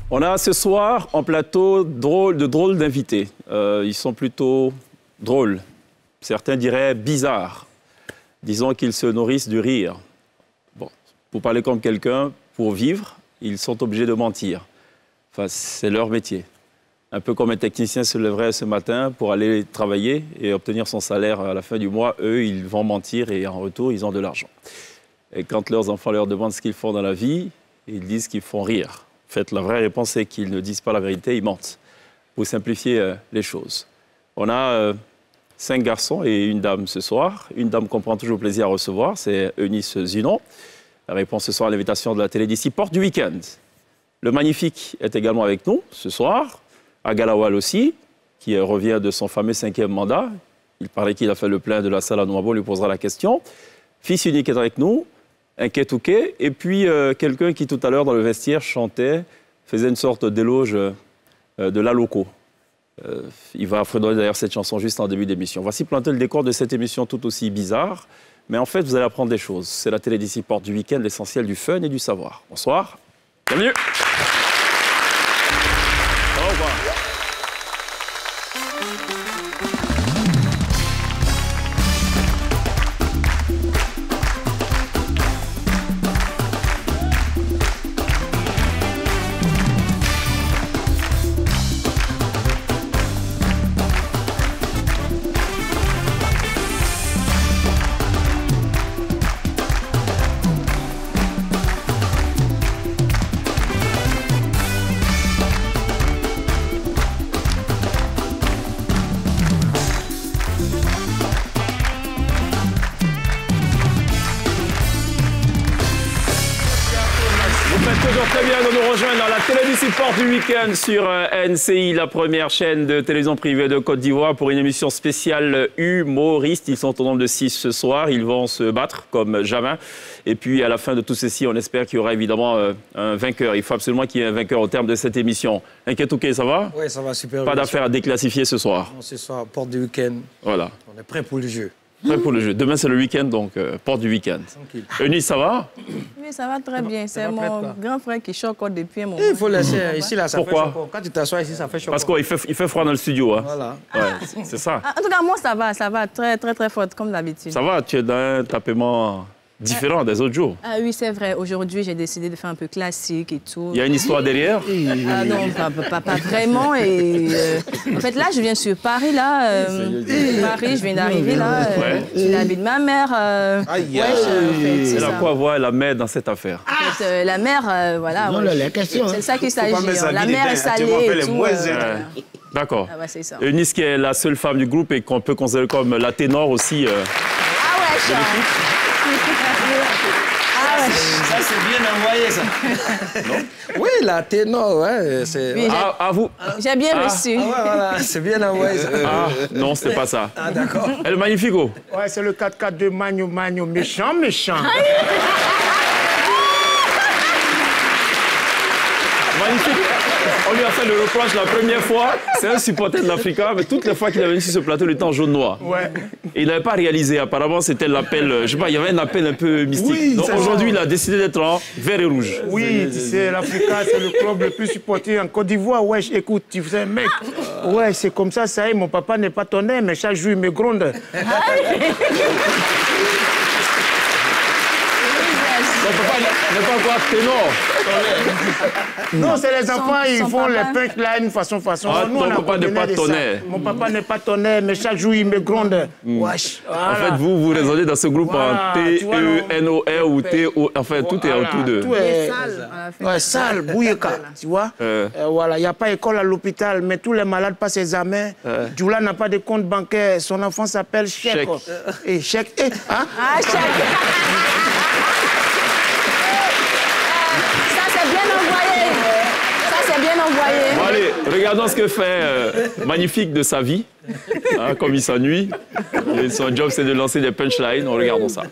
On a ce soir en plateau de drôles d'invités. Ils sont plutôt drôles. Certains diraient bizarres. Disons qu'ils se nourrissent du rire. Bon, pour parler comme quelqu'un, pour vivre, ils sont obligés de mentir. Enfin, c'est leur métier. Un peu comme un technicien se lèverait ce matin pour aller travailler et obtenir son salaire à la fin du mois. Eux, ils vont mentir et en retour, ils ont de l'argent. Et quand leurs enfants leur demandent ce qu'ils font dans la vie, ils disent qu'ils font rire. En fait, la vraie réponse est qu'ils ne disent pas la vérité, ils mentent. Pour simplifier les choses. On a 5 garçons et une dame ce soir. Une dame qu'on prend toujours plaisir à recevoir, c'est Eunice Zunon. La réponse ce soir à l'invitation de la télé d'ici, porte du week-end. Le Magnifique est également avec nous ce soir. Agalawal aussi, qui revient de son fameux 5e mandat. Il paraît qu'il a fait le plein de la salle à Nouabo, on lui posera la question. Fils unique est avec nous, Nketouké, et puis quelqu'un qui tout à l'heure dans le vestiaire chantait, faisait une sorte d'éloge de la loco. Il va fredonner d'ailleurs cette chanson juste en début d'émission. Voici planter le décor de cette émission tout aussi bizarre, mais en fait vous allez apprendre des choses. C'est la télé d'ici porte du week-end, l'essentiel du fun et du savoir. Bonsoir, bienvenue. Au revoir. Porte du week-end sur NCI, la première chaîne de télévision privée de Côte d'Ivoire, pour une émission spéciale humoriste. Ils sont au nombre de 6 ce soir. Ils vont se battre comme jamais. Et puis, à la fin de tout ceci, on espère qu'il y aura évidemment un vainqueur. Il faut absolument qu'il y ait un vainqueur au terme de cette émission. Nketouké, ça va? Oui, ça va super. Pas d'affaire à déclassifier ce soir. Non, ce soir, porte du week-end. Voilà. On est prêt pour le jeu. Prêt pour le jeu. Demain, c'est le week-end, donc porte du week-end. Tranquille. Eunice, ça va? Oui, ça va très bien. C'est mon grand frère qui choque encore depuis un moment. Il faut laisser ici, là, ça Pourquoi? fait choc. Quand tu t'assois ici, ça fait choc. Parce qu'il fait froid dans le studio. Hein. Voilà. Ouais, c'est ça. En tout cas, moi, ça va très fort, comme d'habitude. Ça va, tu es dans un tapement différent des autres jours. Ah oui, c'est vrai. Aujourd'hui, j'ai décidé de faire un peu classique et tout. Il y a une histoire derrière? Ah non, pas vraiment. Et, en fait, là, je viens sur Paris, là. Paris, je viens d'arriver, là. J'ai la vie de ma mère. Elle a quoi voir la mère dans cette affaire? En fait, la mère, voilà. Non, la question. C'est ça qu'il s'agit. La mère est salée et tout. D'accord. Ah ouais, c'est ça. Eunice, qui est la seule femme du groupe et qu'on peut considérer comme la ténor aussi. Ah ouais, ça. Ah ouais. Ça, c'est bien envoyé, ça. Non? Oui, la ténor, ouais. Oui, à vous. J'ai bien reçu. Ah ouais, voilà, c'est bien envoyé, ça. Ah, non, c'était pas ça. Ah, d'accord. Elle est magnifique. Ouais, c'est le 4-4 de Magno, méchant. Magnifique. On lui a fait le reproche la première fois. C'est un supporter de l'Africa, mais toutes les fois qu'il avait venu sur ce plateau, il était en jaune-noir. Ouais. Et il n'avait pas réalisé. Apparemment, c'était l'appel. Je sais pas, il y avait un appel un peu mystique. Oui, donc aujourd'hui, il a décidé d'être en vert et rouge. Oui, tu sais, l'Africa, c'est le club le plus supporté en Côte d'Ivoire. Ouais, écoute, tu sais, mec. Ouais, c'est comme ça, ça y est, mon papa n'est pas tonnerre, mais chaque jour, il me gronde. Ton papa n'est pas encore ténor. Non, c'est les enfants, ils font les punchlines façon. Ah, Nous, ton papa n'est pas tonnerre. Mon papa n'est pas tonnerre, mais chaque jour, il me gronde. Wesh. En fait, vous raisonnez dans ce groupe Voilà, en T-E-N-O-R ou T-O... Enfin, tout est autour de... Tout est sale, bouilleka, tu vois. Voilà, il n'y a pas école à l'hôpital, mais tous les malades passent examen. Djoula n'a pas de compte bancaire, son enfant s'appelle Chèque. Et Chèque, hein? Ah, Chèque. Bon, allez, regardons ce que fait Magnifique de sa vie, hein, comme il s'ennuie. Son job, c'est de lancer des punchlines. Regardons ça.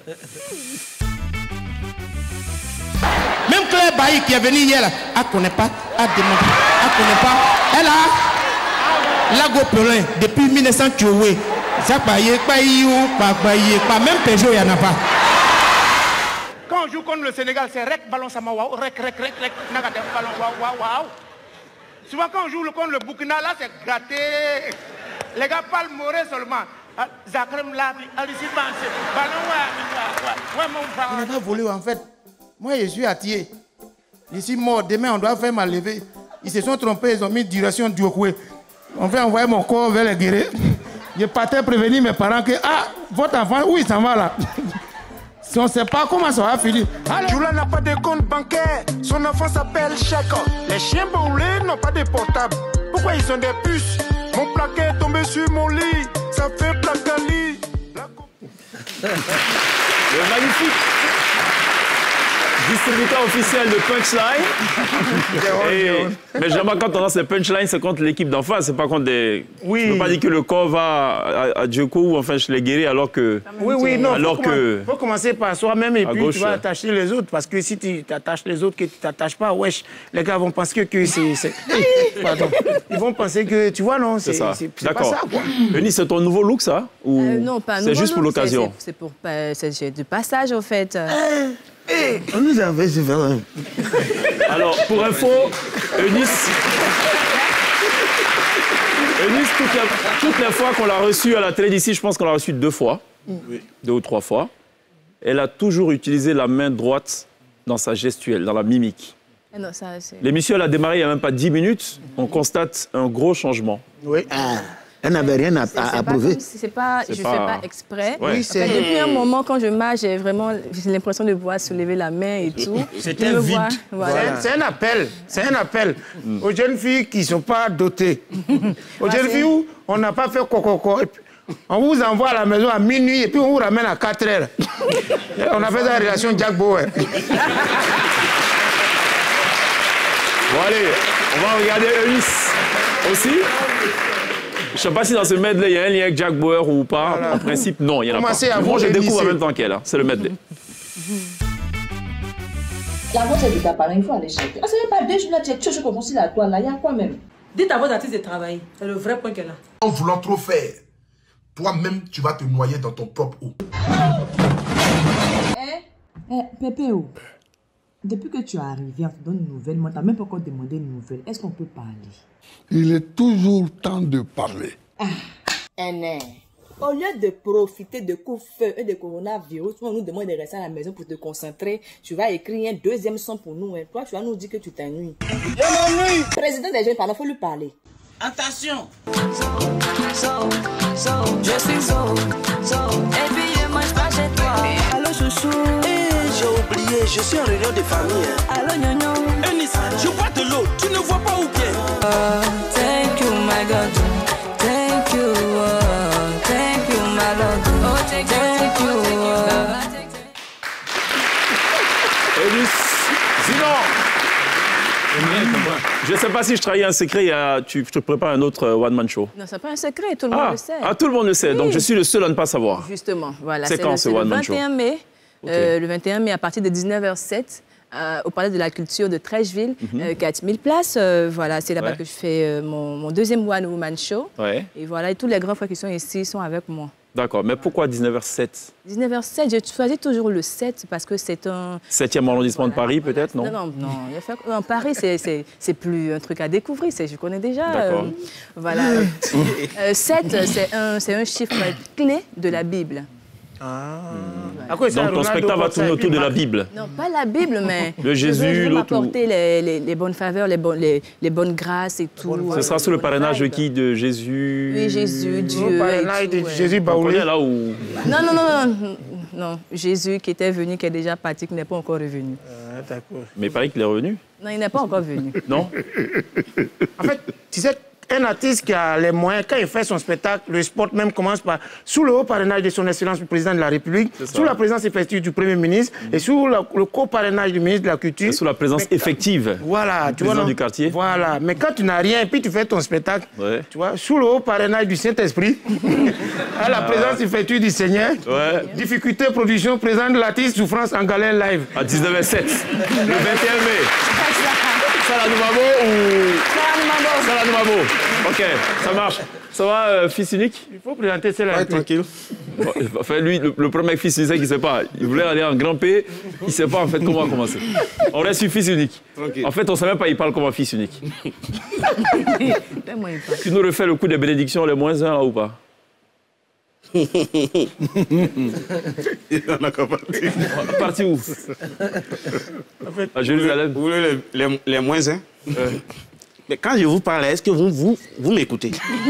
Même Claire Bailly qui est venue hier, elle ne connaît pas, elle demande, elle ne connaît pas. Elle a Lago Pelin depuis 1980. Même Peugeot, il n'y en a pas. Quand on joue contre le Sénégal, c'est rec, ballon, sama, wow, rec, nagade, ballon, wow. Souvent, quand on joue contre le Burkina, là, c'est gratté. Les gars parlent moré seulement. Zakrem là, Alice Bansé. Il n'a pas volé, en fait. Moi, je suis attiré. Je suis mort. Demain, on doit faire ma levée. Ils se sont trompés, ils ont mis duration Diokoué. On fait envoyer mon corps vers les guerriers. Je partais prévenir mes parents que, votre enfant, où il s'en va là? Si on ne sait pas comment ça va finir. Jula n'a pas de compte bancaire. Son enfant s'appelle Chèque. Les chiens baoulés n'ont pas de portable. Pourquoi ils ont des puces? Mon plaquet est tombé sur mon lit. Ça fait placali. Le magnifique distributeur officiel de Punchline. Mais généralement, quand on a ces punchlines, c'est contre l'équipe d'en face, c'est pas contre des... Oui. Je ne peux pas dire que le corps va à Djoko ou enfin chez les guerriers alors que... Oui, non, alors il faut commencer par soi-même et puis gauche, tu vas attacher les autres. Parce que si tu t'attaches les autres, que tu t'attaches pas, wesh, les gars vont penser que c'est... Pardon. Ils vont penser que, tu vois, non, c'est pas ça, quoi. Eunice, c'est ton nouveau look, ça? Ou non, pas nouveau. C'est juste pour l'occasion? C'est du passage, au fait. On nous avait fait faire Alors, pour info, Eunice, toutes les fois qu'on l'a reçue à la télé d'ici, je pense qu'on l'a reçue 2 fois, 2 ou 3 fois, elle a toujours utilisé la main droite dans sa gestuelle, dans la mimique. L'émission, elle a démarré il n'y a même pas 10 minutes, on constate un gros changement. Oui. Elle n'avait rien à prouver. Je ne fais pas exprès. Ouais. En fait, depuis un moment, quand je marche, j'ai l'impression de pouvoir soulever la main et tout. C'était vide. Voilà. C'est un appel. C'est un appel aux jeunes filles qui ne sont pas dotées. Aux jeunes filles où on n'a pas fait coco. On vous envoie à la maison à minuit et puis on vous ramène à 4 heures. On a fait la relation Jack Bauer. Bon allez, on va regarder Eunice aussi. Je ne sais pas si dans ce medley, il y a un lien avec Jack Bauer ou pas. Voilà. En principe, non, il n'y en a pas. Moi, je découvre en même temps qu'elle. C'est le medley. La voix de ta parent, il faut aller chercher. Ah, c'est pas 2 jours là, tu es toujours comme si la toile là, il y a quoi même? Dites à votre artiste de travailler. C'est le vrai point qu'elle a. En voulant trop faire, toi-même, tu vas te noyer dans ton propre eau. Pépéo, depuis que tu es arrivé, on te donne une nouvelle. Moi, tu n'as même pas encore demandé une nouvelle. Est-ce qu'on peut parler? Il est toujours temps de parler. Au lieu de profiter de coup-feu et de coronavirus, on nous demande de rester à la maison pour te concentrer. Tu vas écrire un 2e son pour nous. Hein. Toi, tu vas nous dire que tu t'ennuies. Je m'ennuie. Président des jeunes, il faut lui parler. Attention. Je suis et puis je mange pas chez toi. Allô, chouchou. J'ai oublié, je suis en réunion de famille. Allô, gnognon. Eunice, je bois de l'eau, tu ne vois pas où bien. Thank you, my God. Thank you, my Lord. Oh, thank you. Eunice, sinon, je ne sais pas si je trahis un secret, tu te prépares un autre one-man show. Non, c'est pas un secret, tout le monde le sait. Tout le monde le sait, oui. Donc je suis le seul à ne pas savoir. Justement, voilà. C'est quand ce one-man show? Le 21 mai. Okay. Le 21 mai à partir de 19h07 au Palais de la Culture de Trècheville, 4000 places. Voilà, c'est là-bas que je fais mon 2e One Woman Show. Ouais. Et voilà, et tous les grands frères qui sont ici sont avec moi. D'accord, mais pourquoi 19h07? 19h07, je choisis toujours le 7 parce que c'est un... 7e arrondissement de Paris, peut-être, non? Non. En Paris, c'est plus un truc à découvrir, je connais déjà. D'accord. Voilà. 7, c'est un chiffre clé de la Bible. Donc ton spectacle va tourner autour de la Bible? Non, pas la Bible, mais de Jésus, je veux m'apporter les bonnes faveurs, les bonnes grâces et tout. Ce sera sous le parrainage de qui? De Jésus? Oui, Jésus, Dieu. Le parrainage de Jésus Baoulé. Là où... Non, Jésus qui était venu, qui est déjà parti, qui n'est pas encore revenu. D'accord. Mais il paraît qu'il est revenu? Non, il n'est pas encore venu. Non? En fait, tu sais, un artiste qui a les moyens, quand il fait son spectacle, le sport même commence par sous le haut parrainage de son Excellence le Président de la République, sous la présence effective du Premier ministre et sous le co-parrainage du ministre de la Culture. Et sous la présence effective du président du quartier. Voilà, mais quand tu n'as rien et puis tu fais ton spectacle, tu vois, sous le haut parrainage du Saint-Esprit, à la présence effective du Seigneur, difficulté production, présent de l'artiste, souffrance en galère live. À 19h07, le 21 mai. Salah Noumabo ou... Salah Noumabo. Ok, ça marche. Ça va, fils unique? Il faut présenter celle-là. Tranquille. Enfin, lui, le premier avec fils unique, il ne sait pas. Il voulait aller en grand P, il ne sait pas en fait comment commencer. On reste sur fils unique. Okay. En fait, on ne sait même pas, il parle comme un fils unique. Tu nous refais le coup des bénédictions, les -1 là, ou pas? Il en a qu'à partir. Parti où? En fait, à Jérusalem. Vous voulez les -1? Mais quand je vous parle, est-ce que vous m'écoutez?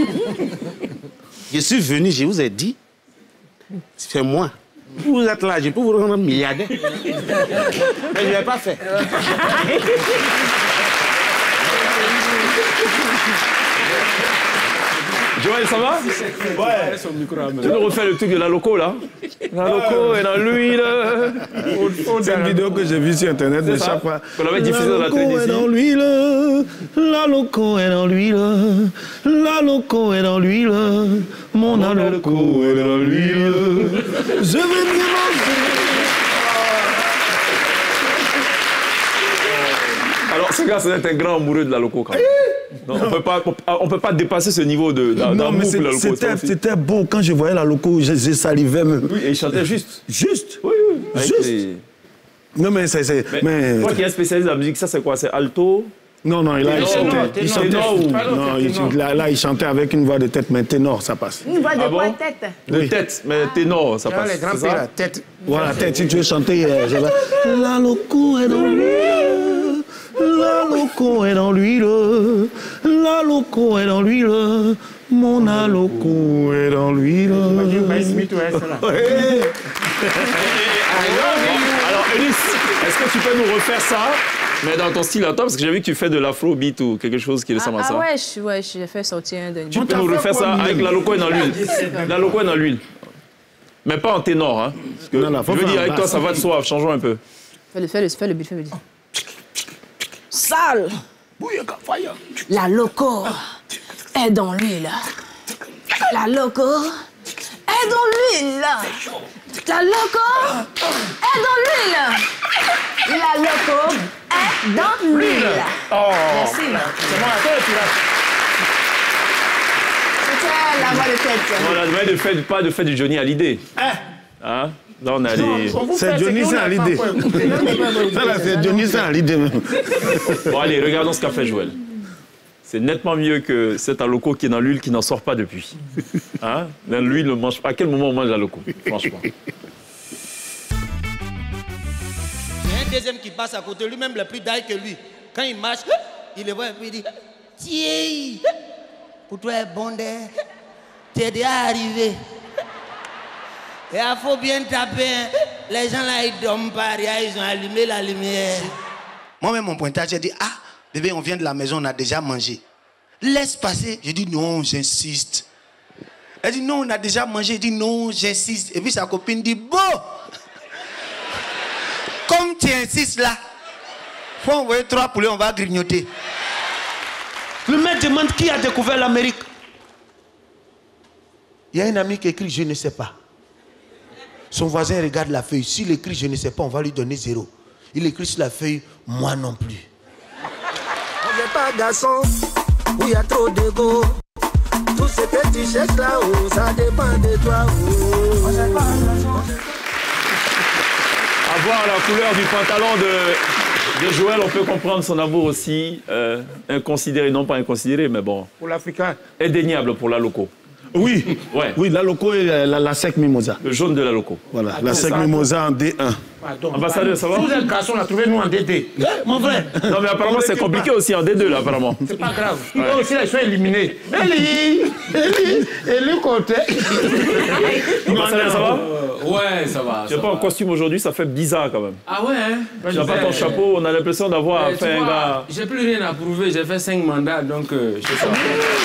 Je suis venu, je vous ai dit, c'est moi. Vous êtes là, je peux vous rendre milliardaire. Mais je ne l'ai pas fait. Joël, ça va? Ouais. Tu nous refais le truc de la loco, là? La loco est dans l'huile. C'est une vidéo que j'ai vue sur Internet de chaque fois. On avait diffusé dans la télé ici. La loco est dans l'huile. La loco est dans l'huile. La loco est dans l'huile. Mon loco est dans l'huile. Je vais bien manger. Alors, ce gars, c'est un grand amoureux de la loco, quand même. Non, on peut pas dépasser ce niveau d'amour pour la loco. C'était beau. Quand je voyais la loco, je salivais même. Oui, et il chantait juste. Juste? Oui, oui. Juste? Non, mais c'est... Mais... Toi qui es spécialiste de la musique, ça c'est quoi? C'est alto? Non, non, là, il chantait. Là, il chantait avec une voix de tête, mais ténor, ça passe. Une voix de quoi, tête? De tête, mais ténor, ça passe. Les grands pays, la tête. Voilà, tête, si tu veux chanter, la loco est dans l'huile. La loco est dans l'huile. La loco est dans l'huile. Mon loco est dans l'huile. Alors, Eunice, est-ce que tu peux nous refaire ça? Mais dans ton style à toi, parce que j'ai vu que tu fais de l'afrobeat ou quelque chose qui ressemble à ça. Ah ouais, j'ai fait sortir un de... Tu peux nous refaire ça avec la loco est dans l'huile. La loco est dans l'huile. Mais pas en ténor, hein. Parce que je veux dire, avec toi, ça va de soi. Changeons un peu. Fais le beat. Sale. La loco est dans l'huile. La loco est dans l'huile. La loco est dans l'huile. La loco est dans l'huile. Oh. Merci. C'est bon, attends, tu l'as. C'était la voix de tête. Voilà, pas de fait du Johnny Hallyday. Hein? Là, on a les... C'est Johnny Hallyday. C'est Johnny Hallyday. Bon, allez, regardons ce qu'a fait Joël. C'est nettement mieux que cet loco qui est dans l'huile qui n'en sort pas depuis. Hein? Dans l'huile, on mange pas. À quel moment on mange la loco? Franchement. Un deuxième qui passe à côté, lui-même le plus d'ail que lui. Quand il marche, il le voit et puis il dit tiens, pour toi est bon d'air, t'es déjà arrivé. Et il faut bien taper. Les gens là, ils dorment pas, ils ont allumé la lumière. Moi-même, mon pointage, j'ai dit ah, bébé, on vient de la maison, on a déjà mangé. Laisse passer. J'ai dit non, j'insiste. Elle dit non, on a déjà mangé. Il dit non, j'insiste. Et puis sa copine dit bon. Comme tu insistes là, faut envoyer 3 poulets, on va grignoter. Le maître demande qui a découvert l'Amérique. Il y a un ami qui écrit je ne sais pas. Son voisin regarde la feuille. S'il écrit je ne sais pas, on va lui donner 0. Il écrit sur la feuille moi non plus. On n'est pas garçon où il y a trop d'ego. Tous ces petits chèques là-haut, ça dépend de toi. On n'est pas garçon. À voir la couleur du pantalon de Joël, on peut comprendre son amour aussi. Inconsidéré, non pas inconsidéré, mais bon. Pour l'Africain. Indéniable pour la loco. Oui, ouais. Oui, la loco et la sec mimosa. Le jaune de la loco. Voilà, la sec mimosa en D1. Pardon, ambassadeur, ça va? Vous êtes garçon, on a trouvé nous en D2. Mon frère. Non, mais apparemment, c'est compliqué aussi en D2, là, apparemment. C'est pas grave. Ils aussi, ils sont éliminés. Élie côté. Ambassadeur, ça va? Ouais, ça va. Tu n'es pas en costume aujourd'hui, ça fait bizarre quand même. Ah ouais, hein? Tu n'as pas ton chapeau, on a l'impression d'avoir fait un gars... J'ai plus rien à prouver, j'ai fait 5 mandats, donc je sais ça.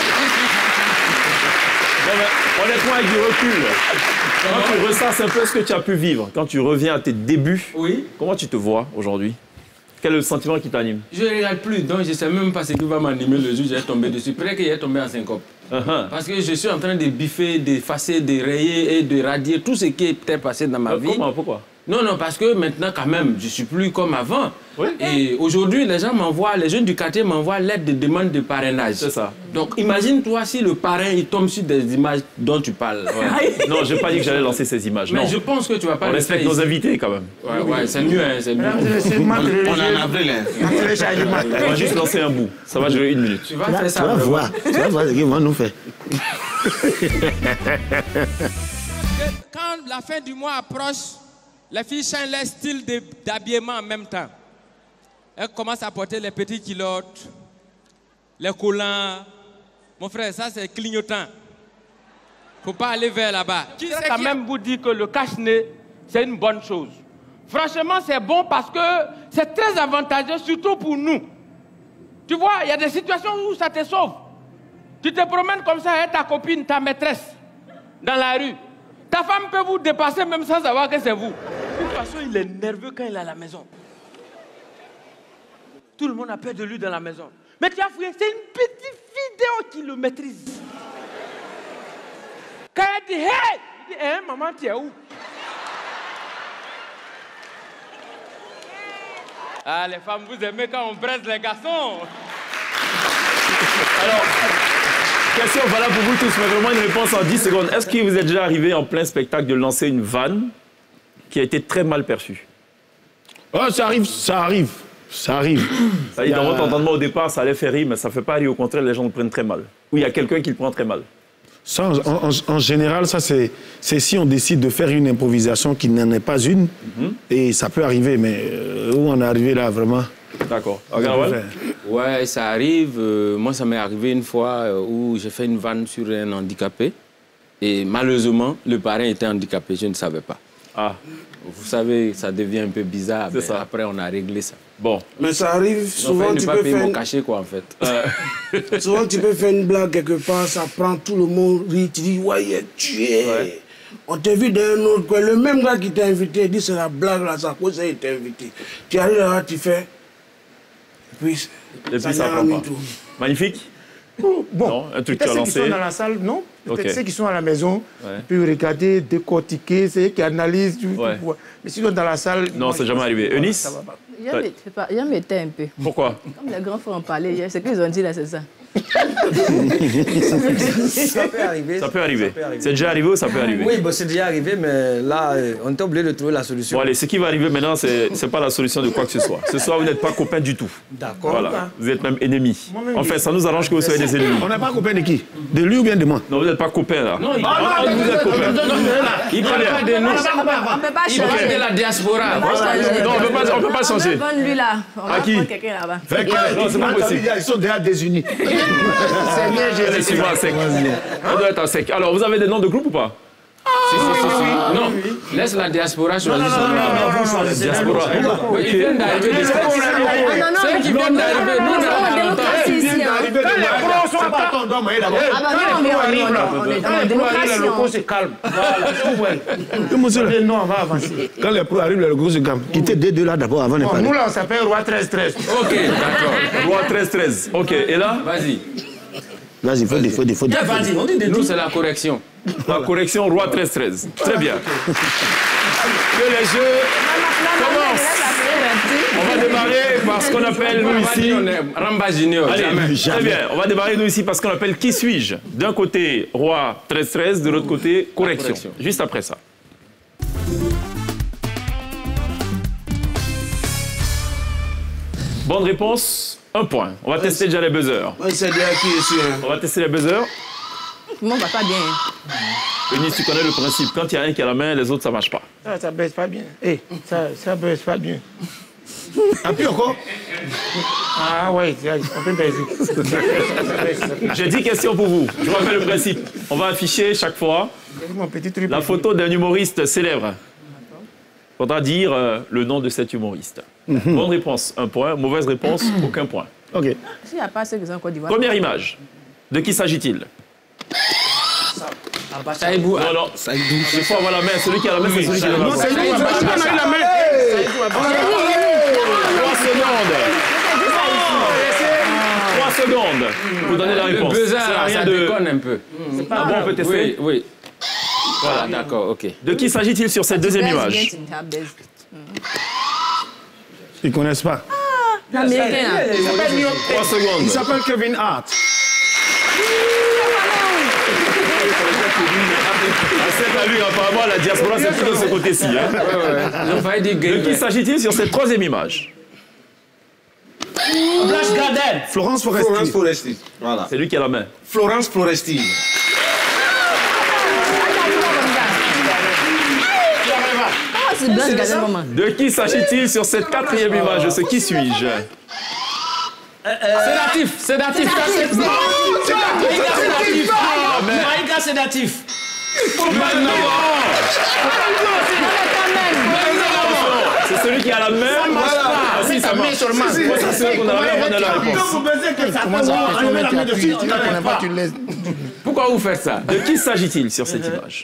Honnêtement, avec du recul, quand tu ressasses un peu ce que tu as pu vivre, quand tu reviens à tes débuts, oui. Comment tu te vois aujourd'hui? Quel est le sentiment qui t'anime? Je ne regarde plus, donc je ne sais même pas ce qui va m'animer le jour où j'ai tombé dessus. Peut-être qu'il est tombé en syncope. Parce que je suis en train de biffer, d'effacer, de rayer et de radier tout ce qui est peut-être passé dans ma vie. Comment? Pourquoi? Non, non, parce que maintenant, quand même, je ne suis plus comme avant. Oui. Et aujourd'hui, les gens m'envoient, les jeunes du quartier m'envoient l'aide de demande de parrainage. C'est ça. Donc, imagine-toi si le parrain, il tombe sur des images dont tu parles. Ouais. Non, je n'ai pas dit que j'allais lancer ces images. Mais non. je pense que tu ne vas pas on respecte nos invités, quand même. Ouais, ouais, c'est mieux, hein, c'est mieux. On est en avril, hein. On va juste lancer un bout. Ça va durer 1 minute. Tu vas faire ça. Tu vas voir ce qu'ils vont nous faire. Quand la fin du mois approche, les filles changent leur style d'habillement en même temps. Elles commencent à porter les petits culottes, les collants. Mon frère, ça c'est clignotant. Il ne faut pas aller vers là-bas. Je voudrais quand même vous dire que le cache-nez, c'est une bonne chose. Franchement, c'est bon parce que c'est très avantageux, surtout pour nous. Tu vois, il y a des situations où ça te sauve. Tu te promènes comme ça avec ta copine, ta maîtresse, dans la rue. Ta femme peut vous dépasser même sans savoir que c'est vous. De toute façon, il est nerveux quand il est à la maison. Tout le monde a peur de lui dans la maison. Mais tu as fouillé, c'est une petite vidéo qui le maîtrise. Quand elle dit, hey, il dit, hein, maman, tu es où? Ah, les femmes, vous aimez quand on braise les garçons. Alors, question valable pour vous tous, mais vraiment une réponse en 10 secondes. Est-ce qu'il vous est déjà arrivé en plein spectacle de lancer une vanne qui a été très mal perçue? Oh, ça arrive. Ça dit, dans votre entendement au départ, ça allait faire rire, mais ça ne fait pas rire. Au contraire, les gens le prennent très mal. Ou il y a quelqu'un qui le prend très mal. Ça, en général, ça c'est si on décide de faire une improvisation qui n'en est pas une, et ça peut arriver, mais où on est arrivé là, vraiment. D'accord. Ouais, ça arrive. Moi, ça m'est arrivé une fois où j'ai fait une vanne sur un handicapé. Et malheureusement, le parrain était handicapé, je ne savais pas. Ah. Vous savez, ça devient un peu bizarre. Mais ça. Après, on a réglé ça. Bon. Mais ça arrive souvent, tu peux faire... caché, quoi, en fait. Souvent, tu peux faire une blague quelque part, ça prend tout le monde, rit, tu dis, ouais, il est tué. Ouais. On t'a vu d'un autre coin. Le même gars qui t'a invité, il dit, c'est la blague, là, ça cause, il t'a invité. Tu arrives là, tu fais... Et puis ça prend pas. Magnifique. Bon, non, un truc peut-être ceux qui sont dans la salle, non. Peut-être ceux qui sont à la maison, peuvent regarder, décortiquer, c'est eux qui analysent. Mais s'ils sont dans la salle... Non, c'est jamais arrivé. Eunice? Il m'était un peu. Pourquoi? Comme les grands faut en parler hier, ce qu'ils ont dit là, c'est ça. Ça peut arriver. Ça peut arriver. C'est déjà arrivé ou ça peut arriver? Oui, bon, c'est déjà arrivé, mais là, on est obligé de trouver la solution. Bon, allez, ce qui va arriver maintenant, c'est pas la solution de quoi que ce soit. Ce soir, vous n'êtes pas copains du tout. D'accord. Voilà. Vous êtes même ennemis. Enfin, ça nous arrange que vous soyez des ennemis. On n'est pas copains de qui? De lui ou bien de moi? Non, vous n'êtes pas copains là. Non, vous êtes copains. Il parle pas de nous. On ne peut pas changer. Il parle de la diaspora. Non, on ne peut pas changer. Bonne lui là. À qui? Quelqu'un là-bas. Non, c'est pas possible. Ils sont déjà désunis. Laissez-moi à sec. On doit être à sec. Alors, vous avez des noms de groupe ou pas? Si. Non, laisse la diaspora choisir son nom. Non, la diaspora. Ils viennent d'arriver de ceux qui viennent d'arriver, nous on est démocratie ici. Quand les pros sont pas contents, mais d'abord. On est dans la démocratie. Le loco se calme. Non, on va avancer. Quand les pros arrivent, le loco se calme. Quittez des deux là d'abord avant de parler. Nous là, on s'appelle Roi 13-13. Ok, d'accord. Roi 13-13. Ok, et là? Vas-y. Vas-y, faut dire. Vas-y, on dit de nous, c'est la correction. La correction, Roi 13-13. Très bien. Que les jeux commencent. On va démarrer par ce qu'on appelle, nous ici... Ramba Junior. Allez, très bien. On va démarrer, nous ici, par ce qu'on appelle Qui suis-je? D'un côté, Roi 13-13, de l'autre côté, correction. Juste après ça. Bonne réponse, 1 point. On va tester déjà les buzzers. C'est bien qui ici. On va tester les buzzers. Moi, on va pas bien. Eunice, tu connais le principe. Quand il y a un qui a la main, les autres, ça ne marche pas. Ça baisse pas bien. Ça baisse pas bien. Appuie encore. Ah ouais, on peut baisser. J'ai 10 questions pour vous. Je vous rappelle le principe. On va afficher chaque fois la photo d'un humoriste célèbre. Il faudra dire le nom de cet humoriste. Bonne réponse, 1 point. Mauvaise réponse, aucun point. Ok. S'il n'y a pas ceux qui sont en Côte d'Ivoire. Première image. De qui s'agit-il? Saïbou. Non. Il faut avoir la main. Celui qui a la main, c'est celui qui a la main. Non, c'est lui. On a eu la main. 3 secondes. 3 secondes. Vous donnez la réponse. Le buzzer, ça déconne un peu. Ah bon, on peut tester? Oui. Voilà, d'accord, ok. De qui s'agit-il sur cette deuxième image? Ils ne connaissent pas. L'américain. 3 secondes. Il s'appelle Kevin Hart. C'est lui, apparemment, la diaspora, c'est plutôt de ce côté-ci. Hein. De qui s'agit-il sur cette troisième image? Blanche Gardel. Florence Foresti. Florence Foresti. Voilà. C'est lui qui a la main. Florence Foresti. De qui s'agit-il sur cette quatrième image? Ce qui suis-je? Sédatif, sédatif. Maïga sédatif. C'est celui qui a la main. Si, ça marche. C'est celui qu'on a la main, on a la réponse. Pourquoi vous faites ça? De qui s'agit-il sur cette image?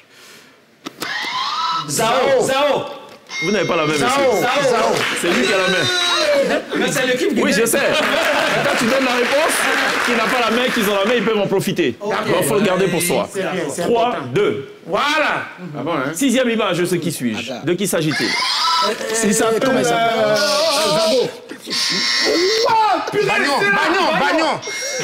Zao. Vous n'avez pas la main, monsieur. C'est lui qui a la main. Mais c'est l'équipe qui... Oui, je sais. Quand tu donnes la réponse, qui n'a pas la main, qu'ils ont la main, ils peuvent en profiter. Il faut le garder pour soi. 3, 2. Voilà. Ah bon, hein? Sixième image, ce qui suis-je? De qui s'agit-il? Il s'appelle... Comment il s'appelle? Zabo. Bagnon.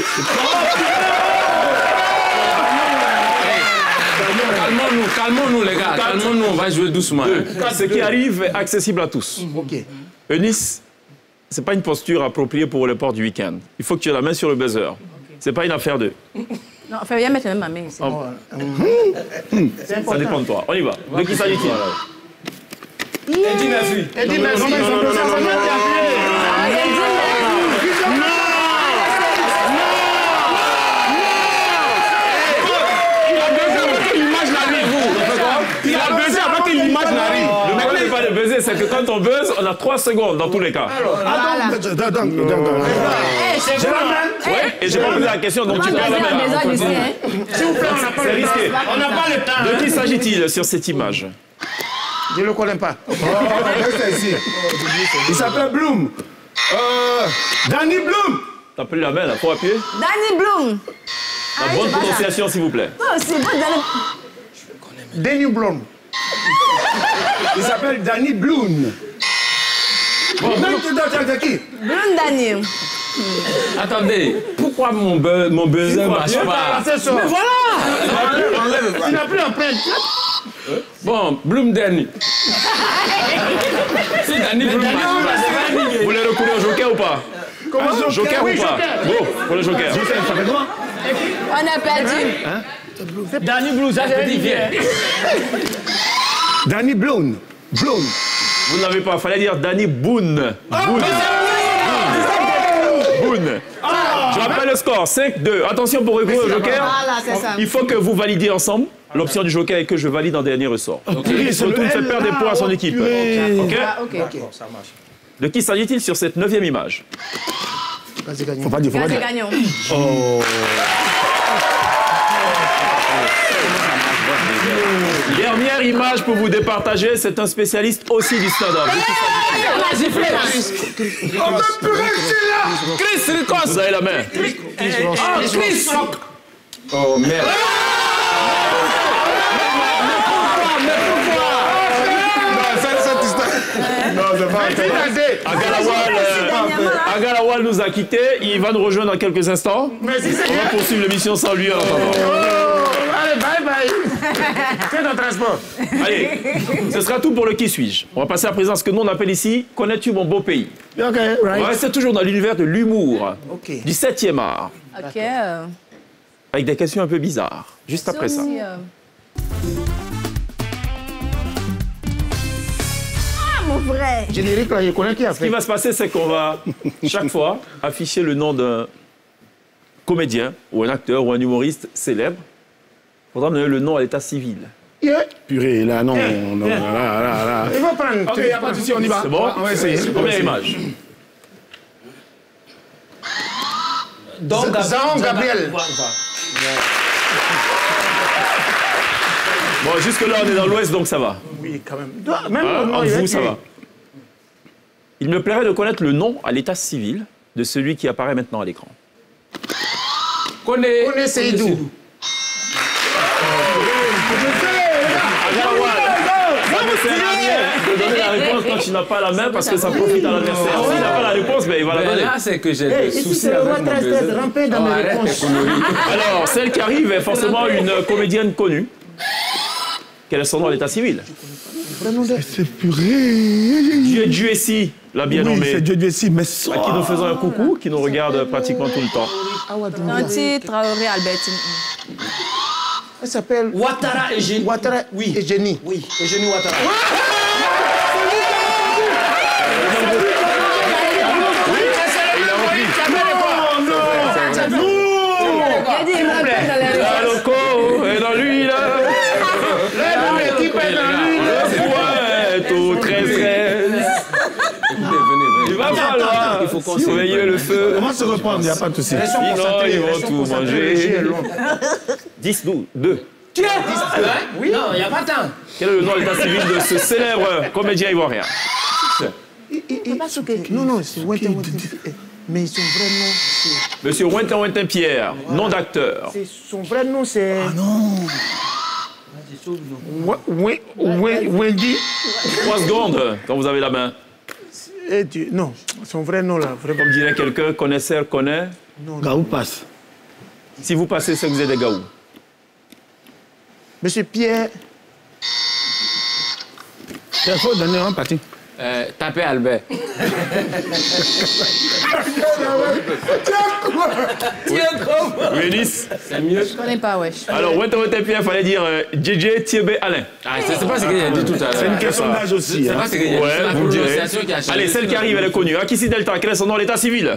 Calmons-nous, les gars. Calmons-nous, on va jouer doucement. Ce qui arrive est accessible à tous. Eunice, ce n'est pas une posture appropriée pour le port du week-end. Il faut que tu aies la main sur le buzzer. Ce n'est pas une affaire de... Non, il faut bien mettre même ma main. Ça dépend de toi. On y va. De qui s'agit-il? Eddie Murphy. Eddie Murphy. Il a buzzé avant que l'image n'arrive. Le problème n'est pas de buzzer, c'est que quand on buzz, on a 3 secondes dans tous les cas. Ouais, et j'ai pas posé la question, donc tu perds la main. S'il vous plaît, on n'a pas le temps. On n'a pas le temps. De qui s'agit-il sur cette image? Je ne le connais pas. Il s'appelle Bloom. Danny Bloom. T'as pris la main là, faut appuyer. Danny Bloom. La bonne prononciation, s'il vous plaît. C'est bon, Danny Bloom. Il s'appelle Danny Bloom. Bloom Danny. Attendez, pourquoi mon buzzer marche pas? Mais voilà. Il n'a plus la peine. Bon, Bloom Danny. Si Danny Bloom marche pas. Vous voulez recourir au joker ou pas? Comment? Joker ou pas? Bon, pour le joker. On a perdu. Danny Bloom, ça veut dire Danny Bloom. Vous ne l'avez pas, il fallait dire Danny Boone. Boone. Je rappelle le score, 5-2. Attention pour recourir au joker. Il faut que vous validiez ensemble l'option du joker et que je valide en dernier ressort. Il se retourne, fait perdre des points à son équipe. Ok. Ça marche. De qui s'agit-il sur cette 9e image? Faut pas dire. Gagnant. Dernière image pour vous départager, c'est un spécialiste aussi du stand-up. Chris Ricos. Vous avez la main. Chris. Oh merde. Agalawal nous a quittés, il va nous rejoindre dans quelques instants. On va poursuivre l'émission sans lui en attendant. Allez, bye. Fais ton transport. Allez, ce sera tout pour le qui suis-je. On va passer à présent ce que nous on appelle ici « Connais-tu mon beau pays ?» On va rester toujours dans l'univers de l'humour, du 7e art. Ok. Avec des questions un peu bizarres, juste après ça. Mon vrai. Générique, là, je connais qui a fait. Ce qui va se passer, c'est qu'on va chaque fois afficher le nom d'un comédien ou un acteur ou un humoriste célèbre. Il faudra me donner le nom à l'état civil. Purée, là, non. Là. Il va prendre. Ok, il n'y a pas de souci, on y va. C'est bon? On va essayer. Première image. Zahon Gabriel. Bon, jusque-là, on est dans l'Ouest, donc ça va. Oui, quand même. Entre vous, ça va. Il me plairait de connaître le nom à l'état civil de celui qui apparaît maintenant à l'écran. Connais Seydou. tu n'as pas la main parce que ça profite à l'adversaire. S'il n'a pas la réponse, ben, il va la donner. Là, c'est que j'ai des soucis avec mon dans mes réponses. Alors, celle qui arrive est forcément une comédienne connue. Quel est son nom à l'état civil? C'est purée. Dieu l'a bien nommé. C'est Dieu mais ça. À qui nous faisons un coucou, qui nous regarde pratiquement tout le temps. Nanti Traoré Albertine. Elle s'appelle Ouattara Eugénie. Ouattara, oui. Eugénie. Oui, Eugénie Ouattara. La loco est dans lui, là. L'équipe est dans lui, là. Tout 13-13. Il va falloir surveiller le feu. On va se reprendre, il n'y a pas de souci. Sinon, ils vont tout manger. 10, 12, 2. Tu es oui. Non, il n'y a pas de temps. Quel est le nom de l'état civil de ce célèbre comédien ivoirien? Non, c'est Wentin. Mais son vrai nom, c'est... Monsieur Wentin Pierre, nom d'acteur. Son vrai nom, c'est... Ah non. Wendy. 3 secondes, quand vous avez la main. Non, son vrai nom, là, vraiment. Comme dirait quelqu'un, connaisseur connaît. Gaou passe. Si vous passez, c'est que vous êtes des Gaou. Monsieur Pierre... Il faut donner un parti. Tapez Albert. Vénis. C'est mieux. Je connais pas, wesh. Alors, Wentin Pierre, il fallait dire JJ Thiebé Alain. Ah, c'est pas ce que j'ai dit tout à l'heure. C'est une question d'âge aussi. C'est pas ce que j'ai dit. Ouais, vous me direz. Allez, celle qui arrive, elle est connue. Akissi Delta, quel est son nom à l'état civil?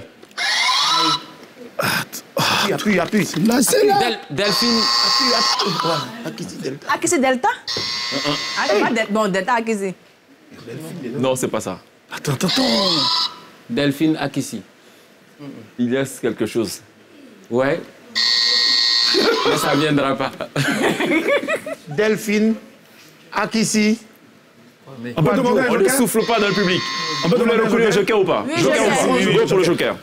Appuie. Là, c'est là. Delphine. Akissi Delta? Bon, Delta Akissi. Non, c'est pas ça. Attends. Delphine Akissi. Il laisse quelque chose. Ouais. Mais ça viendra pas. Delphine Akissi. On ne souffle pas dans le public. On peut demander le joker ou pas? Joker ou pas? Go pour le joker.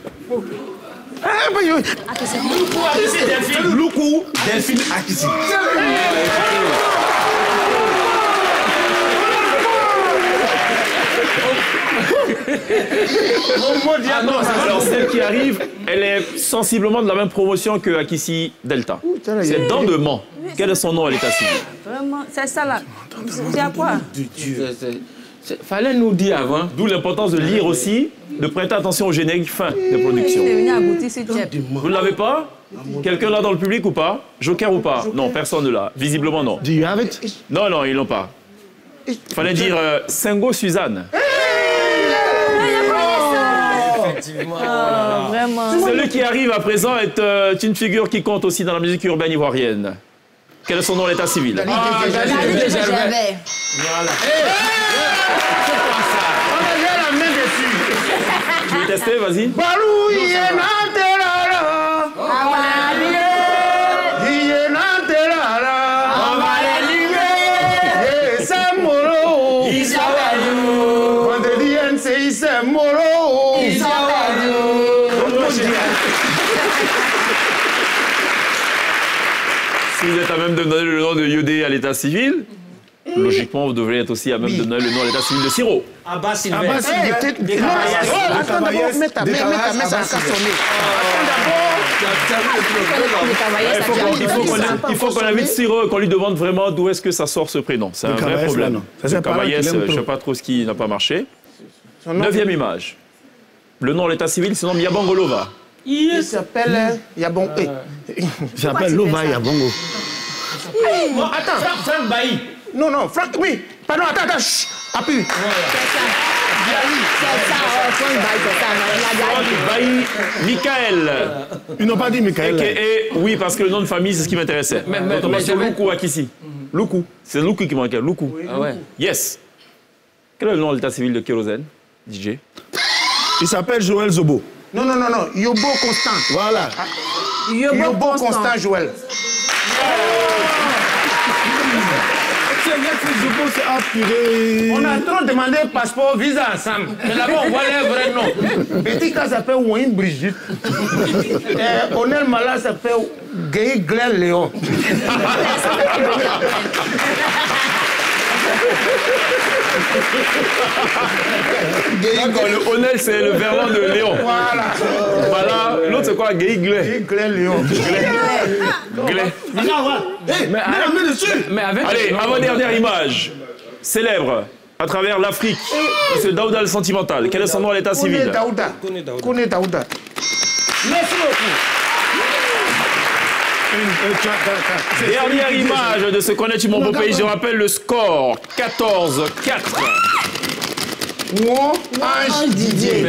Loukou, Delphine Akissi. Alors, celle qui arrive, elle est sensiblement de la même promotion que Akissi Delta. C'est Dandement. Quel est son nom à l'état civil? Vraiment, c'est ça là. C'est à quoi? Fallait nous dire avant. D'où l'importance de lire aussi, de prêter attention au générique fin de production. C'est venu aboutir si tu es. Vous ne l'avez pas? Quelqu'un là dans le public ou pas? Joker ou pas? Non, personne ne l'a. Visiblement non. Do you have it? Non, ils l'ont pas. Fallait dire Sengo Suzanne. Effectivement. Vraiment. Celui qui arrive à présent est une figure qui compte aussi dans la musique urbaine ivoirienne. Quel est son nom à l'état civil? Voilà. Tu veux tester? Vas-y. Si vous êtes à même de donner le nom de Yodé à l'état civil, logiquement, vous devriez être aussi à même de donner le nom à l'état civil de Siro. Abbas Sylvain. Il faut qu'on invite Siro et qu'on lui demande vraiment d'où est-ce que ça sort ce prénom. C'est un vrai problème. Cavaillès, je ne sais pas trop ce qui n'a pas marché. 9e image. Le nom à l'état civil, c'est le nom Yabongolova. Il s'appelle Yabongo. Il s'appelle Lova Yabongo. Bon, attends. Franck Bailly. Non, Franck, oui. Pardon, attends, appuie. Bailly, Michael. Ils n'ont pas dit Michael. Oui, parce que le nom de famille, c'est ce qui m'intéressait. Notamment sur Loukou Akissi. Loukou. C'est Loukou qui manquait. Loukou. Ah ouais. Yes. Quel est le nom de l'état civil de Kérosène, DJ? Il s'appelle Joël Zobo. Non. Yobo Constant. Voilà. Yobo Constant Joël. On a trop demandé passeport, visa ensemble. Mais là-bas, on voit les vrais noms. Petit cas s'appelle Wayne Brigitte. Onel Mala s'appelle Gay Glenn Léon. D'accord, le honnête, c'est le verlan de Léon. Voilà. Voilà, l'autre, c'est quoi? Gay Glé. Gay Léon. Glé. Mais avec allez, avant-dernière image. Célèbre à travers l'Afrique. Monsieur Daouda le sentimental. Quel est son nom à l'état civil? Kone Daouda. Merci beaucoup. Dernière image de ce qu'on est mon beau pays. Je rappelle le score 14-4. Ange Didier.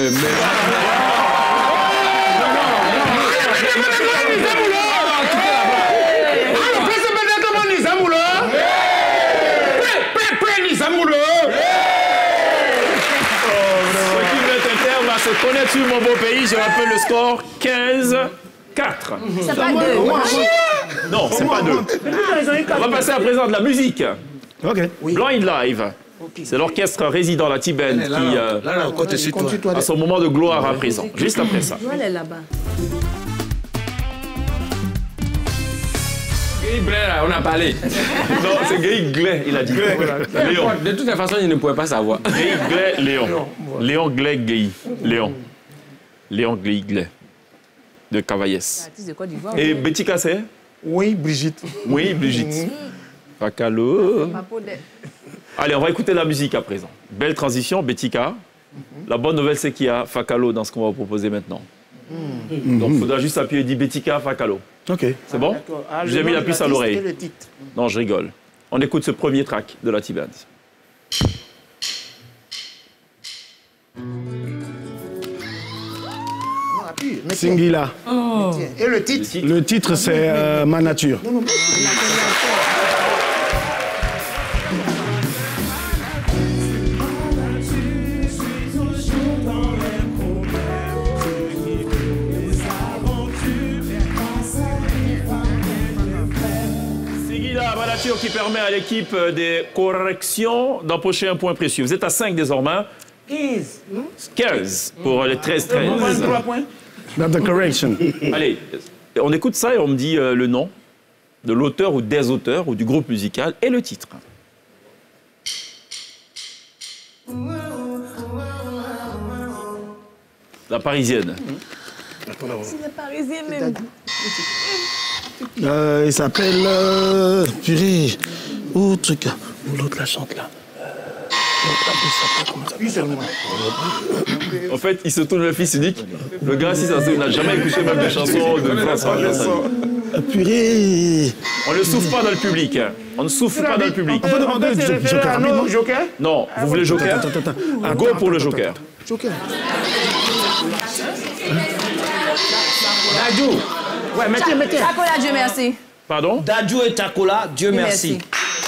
Se connais-tu mon beau pays? Je rappelle le score 15-4. C'est pas 2. Non, c'est pas 2. On va passer à présent de la musique. Blind Live. C'est l'orchestre résident, la T-Band, qui a son moment de gloire à présent. Juste après ça. Elle est là-bas. Gay Blair, on a parlé. Non, c'est Gay Glé, il a dit. Léon. De toute façon, il ne pouvait pas savoir. Gay Glé, Léon. Léon Glé, Gay. Léon. Léon Glé, Glé. De Cavaillès. Et Betty Cassé? Oui, Brigitte. Oui, Brigitte. Fakalo. Allez, on va écouter la musique à présent. Belle transition, Bettika. La bonne nouvelle, c'est qu'il y a Fakalo dans ce qu'on va vous proposer maintenant. Donc, il faudra juste appuyer et dire Bettika, Fakalo. Ok. C'est bon? Je vous ai mis la puce à l'oreille. Non, je rigole. On écoute ce premier track de la T-Band. Singila. Oh. Et le titre? Le titre, c'est Ma Nature. Singila, Ma Nature, qui permet à l'équipe des corrections d'empocher un point précieux. Vous êtes à 5 désormais. 15 pour les 13-13. 23 points. Not the correction. Allez, on écoute ça et on me dit le nom de l'auteur ou des auteurs ou du groupe musical et le titre. La Parisienne. C'est la Parisienne même. Il s'appelle... purée. Où truc. Où l'autre la chante là. En fait, il se tourne le fils unique. Le gars, si ça se n'a jamais écouté même des chansons de François. Purée. On ne souffle pas dans le public. On ne souffle pas dans le public. On peut demander le joker rapidement. Joker? Non, vous voulez joker? Attends. Go pour le joker. Joker. Dadju. Ouais, mettez. Takola, Dieu merci. Pardon? Dadju et Takola, Dieu merci.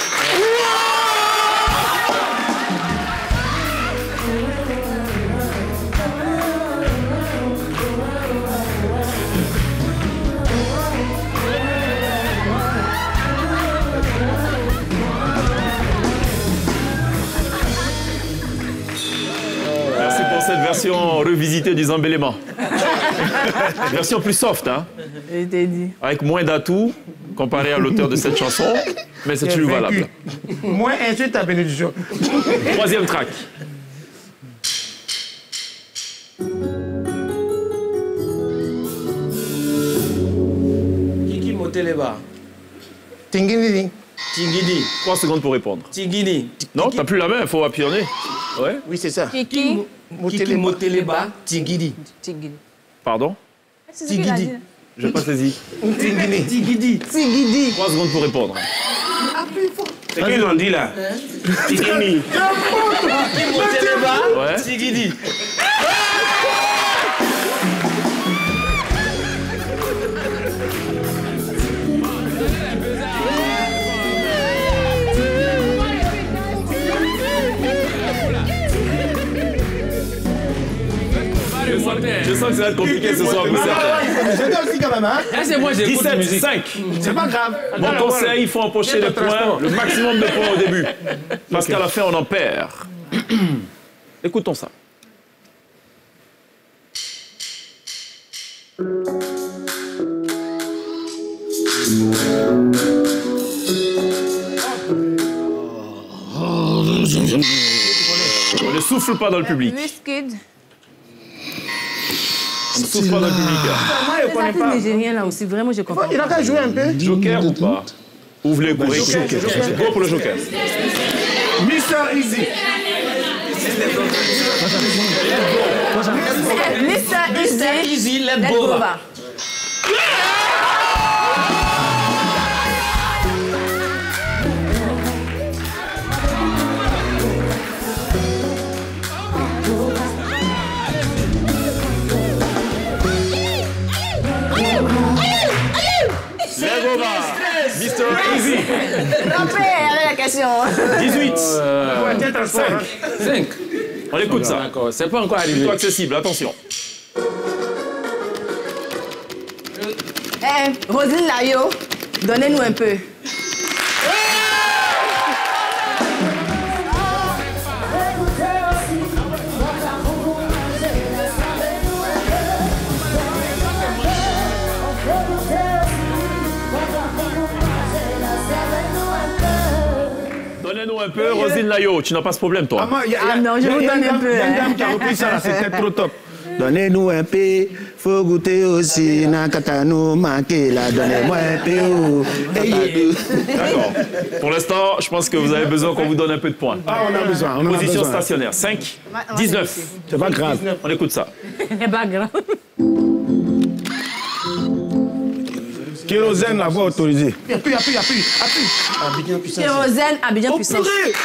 Merci pour cette version revisitée du Zambélément. Version plus soft, hein? Je t'ai dit. Avec moins d'atouts comparé à l'auteur de cette chanson, mais c'est toujours valable. Moins insulte à bénédiction. Troisième track. Kiki Moteleba. Tingini. Tingidi. 3 secondes pour répondre. Tingidi. Non, t'as plus la main, il faut appuyer. Ouais. Oui, c'est ça. Kiki Moteleba. Tingidi. Pardon? Tingidi. Je n'ai pas saisi. Tingidi. 3 secondes pour répondre. C'est qu'ils ont dit là. Tingini. Kiki Moteleba. Ouais. Tingidi. Je sens que ça va être compliqué ce soir pour certains. J'étais aussi quand même, hein? C'est moi, j'écoute la musique. 17-5. C'est pas grave. Mon conseil, il faut empocher le point, le maximum de points au début. Parce qu'à la fin, on en perd. Écoutons ça. souffle pas dans le public. Wizkid. On ne souffle pas dans le public. Moi, je connais pas. Nigérien là aussi, vraiment, je comprends. Il a qu'à jouer un peu. Joker ou pas? Ou vous voulez go pour le Joker. Mr. Easy. Mr. Easy, let's go. Mr. Easy. Rappelez avec la question. 18. 5. On écoute ça. D'accord, c'est pas encore arrivé. Plutôt accessible, attention. Roselyne Layo, donnez-nous un peu. Donnez-nous un peu, Roselyne Layo. Tu n'as pas ce problème, toi. Non, je vous donne un peu. Il y a une dame qui a repris ça, là, c'était trop top. Donnez-nous un peu, faut goûter aussi. Nakata nous manquer là, donnez-moi un peu. D'accord. Pour l'instant, je pense que vous avez besoin qu'on vous donne un peu de points. Ah, on a besoin. Position stationnaire. 5, 19. C'est pas grave. On écoute ça. C'est pas grave. Kérosène, la voix autorisée. Appuie. Kérosène, Abidjan puissant.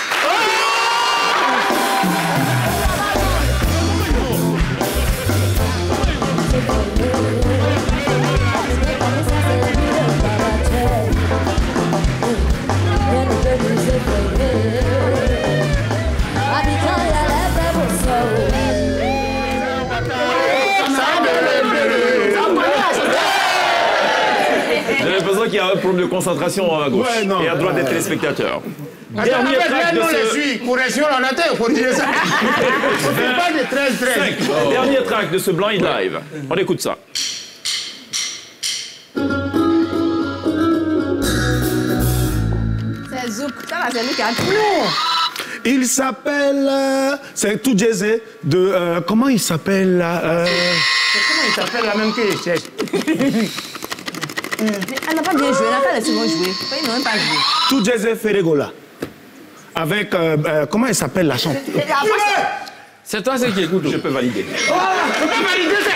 J'ai l'impression qu'il y a un problème de concentration à gauche et à droite des téléspectateurs. Dernier track de ce... Correction, on attend, corriger ça. On fait pas de 13-13. Dernier track de ce Blind Live. On écoute ça. C'est Zouk. Ça va, c'est lui qui a tout. Il s'appelle... c'est tout jazz de... comment il s'appelle là comment il s'appelle la même que les chefs? Elle n'a pas bien joué, elle n'a pas laissé moi jouer. Ils n'ont même pas joué. Tout jazz Ferregola. Avec... comment il s'appelle la chanteuse? C'est toi qui écoute. Je peux valider. Oh, je peux valider ça.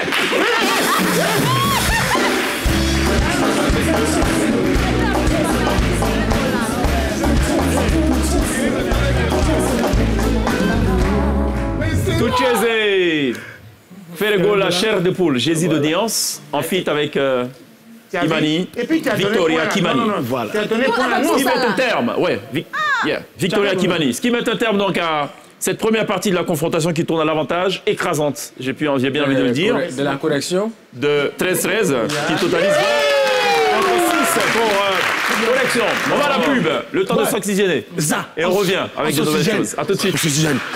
Tucheze Ferrego, la chair de poule, Jésus d'audience, en feat avec Kimani, Victoria Kimani. Voilà. Ce qui met un terme, Victoria Kimani. Ce qui met un terme donc à cette première partie de la confrontation qui tourne à l'avantage, écrasante, j'ai bien envie de le dire. De la correction. De 13-13, qui totalise 20 entre 6 pour correction. On va à la pub, le temps de s'oxygéner. Et on revient avec de nouvelles choses. A tout de suite.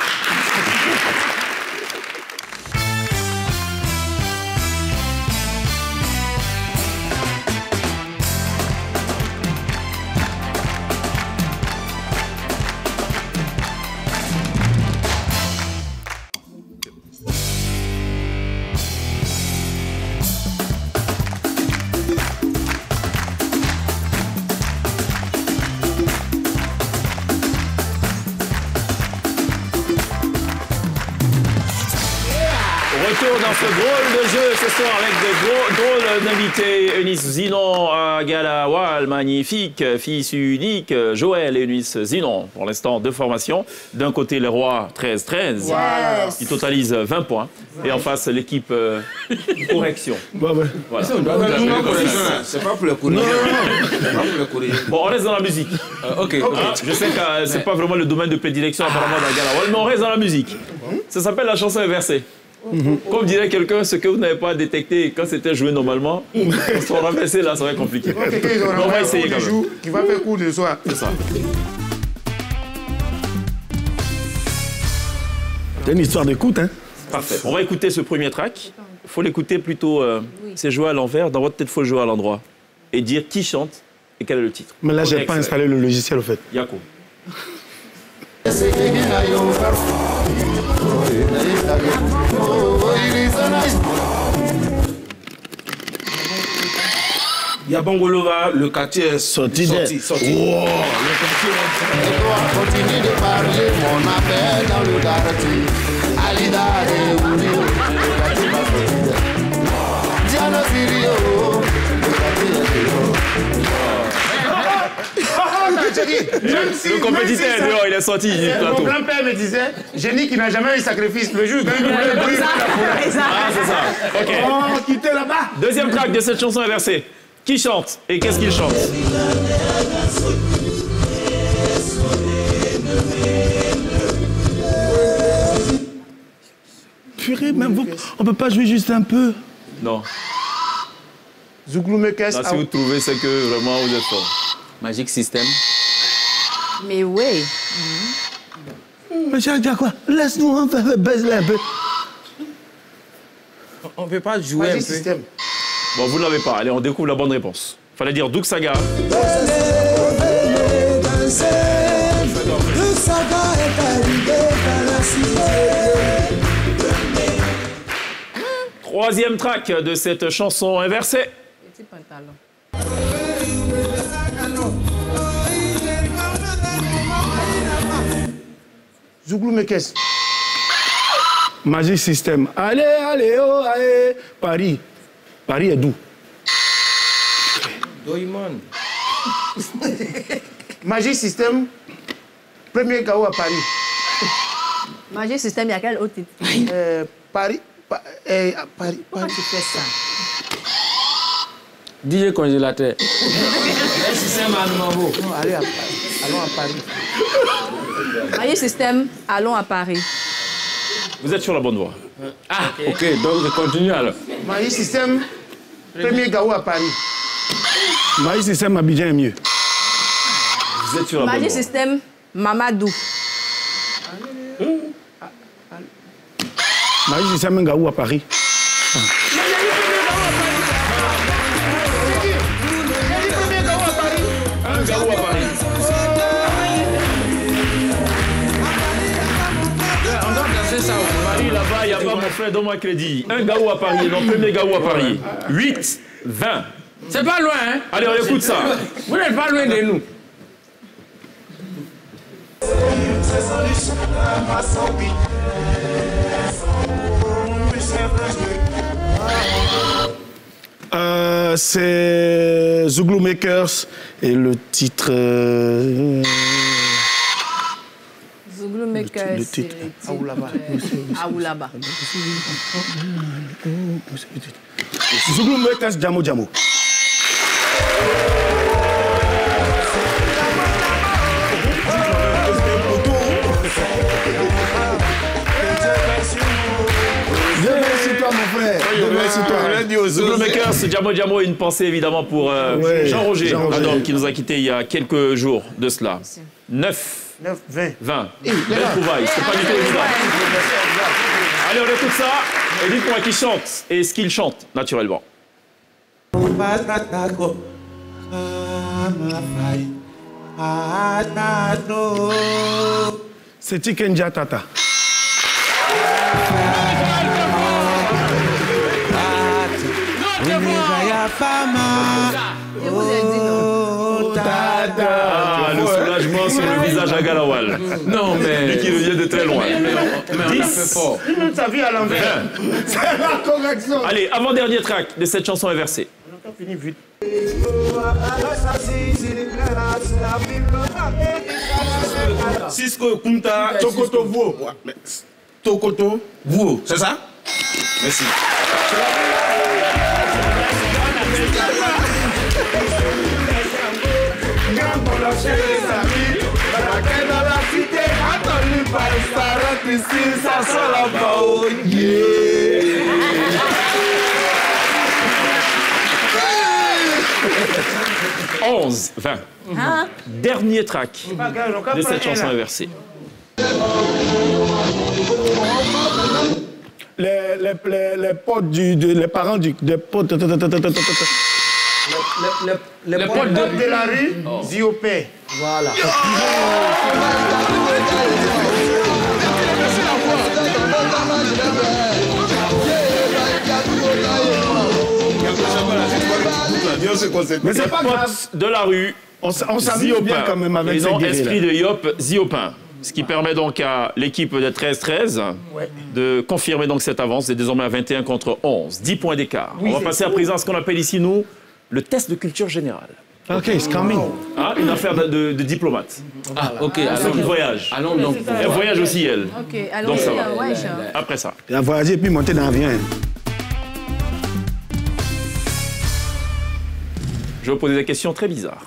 Dans ce drôle de jeu ce soir avec de drôles d'invités, Eunice Zinon, Gala Wal, magnifique, fils unique, Joël et Eunice Zinon. Pour l'instant, deux formations. D'un côté, les rois 13-13, qui totalise 20 points. Et en face, l'équipe correction. Voilà. C'est pas pour le corriger. Bon, on reste dans la musique. Je sais que c'est pas vraiment le domaine de prédilection apparemment dans Gala Wal, mais on reste dans la musique. Ça s'appelle la chanson inversée. Comme dirait quelqu'un, ce que vous n'avez pas détecté quand c'était joué normalement, on va passer là, ça va être compliqué. On va essayer quand même. Qui va faire cours de soir. C'est ça. C'est une histoire d'écoute, hein. Parfait. On va écouter ce premier track. Il faut l'écouter plutôt, c'est joué à l'envers. Dans votre tête, il faut jouer à l'endroit. Et dire qui chante et quel est le titre. Mais là, j'ai pas installé le logiciel, au fait. Yako. Yabangolova, le quartier est sorti. Wow. Le quartier est... Continue de parler, mon appel dans le quartier. Alida et Oulio, le quartier va sortir. Diana Sirio, le quartier est Le compétiteur est dehors, il est sorti du plateau. Mon grand-père me disait, génie qui n'a jamais eu sacrifice, le jour où il Ah, c'est ça. Ok. Oh, quittez là-bas. Deuxième track de cette chanson inversée. Qui chante et qu'est-ce qu'il chante? Purée, même vous, on peut pas jouer juste un peu? Non. Zouglou Mekes. Là, si vous trouvez, c'est que vraiment vous êtes fort. Magic System. Mais oui. Mais j'ai dit quoi? Laisse-nous en faire baiser un peu. On peut pas jouer Magic un peu. System. Bon, vous ne l'avez pas. Allez, on découvre la bonne réponse. Fallait dire Doug Saga. Doug Saga est arrivé dans la cité. Troisième track de cette chanson inversée. Petit pantalon. Zouglou Mekes. Magic System. Allez, allez, oh, allez. Paris. Paris est doux. Doimon. Magic System. Premier KO à Paris. Magic System, il y a quel autre titre? Paris. Paris. Pourquoi tu fais ça? DJ congélateur. Système à nouveau. Non, allez, allons à Paris. Magic System, allons à Paris. Vous êtes sur la bonne voie. Ah, ok, donc je continue alors. Magic System. Premier KO à Paris. Magic System, Abidjan est mieux. Vous êtes sur la bonne voie. Magic System, Mamadou. Magic System, un gaou à Paris. Un gaou à Paris. On doit placer ça au Paris, là-bas, il n'y a pas mon frère, donne-moi crédit. Un gaou à Paris, non, premier gaou à Paris. 8, 20. C'est pas loin, hein? Allez, on écoute ça. Vous n'êtes pas loin de nous. C'est Zouglou Makers et le titre. Zouglou Makers. Le titre. Aoulaba. Aoulaba. Zouglou Makers, Djamo Djamo. Merci toi, mon frère. Merci toi. Zouglou Makers, Djamo Djamo, une pensée évidemment pour Jean-Roger Adam qui nous a quittés il y a quelques jours de cela. 9, 20. 20. Belle trouvaille, c'est pas du tout évident. Allez, on écoute ça et dites-moi qui chante et ce qu'il chante naturellement. C'est Tikenja Tata. Le soulagement sur le visage à Galawal. Non, mais. Lui qui revient de très loin. Mais on a fait fort. Tout sa vie à l'envers. C'est la correction. Allez, avant-dernier track de cette chanson inversée. On a fini vite. Cisco Kunta Tokoto Vuo. Tokoto Vuo, c'est ça? Merci. Dans la cité, attendu par les parents, ici, ça sent la bao. 11, 20. Dernier track de cette chanson inversée. Les potes les parents des potes. Les potes de la rue, Ziop. Voilà. Mais c'est pas grave. De la rue, on s'amuse bien quand même avec ils ont ces esprit de Yop, Ziopin. Ce qui permet donc à l'équipe de 13-13 de confirmer donc cette avance. C'est désormais à 21 contre 11. 10 points d'écart. On va passer à présent à ce qu'on appelle ici, nous, le test de culture générale. OK, it's coming. Ah, une affaire de diplomate. Ah, OK. Ceux qui voyagent. Allons donc. Elle voyage aussi, elle. OK, allons Donc ça va. ouais, Après ça. Il a voyagé et puis monté dans l'avion. Je vais vous poser des questions très bizarres.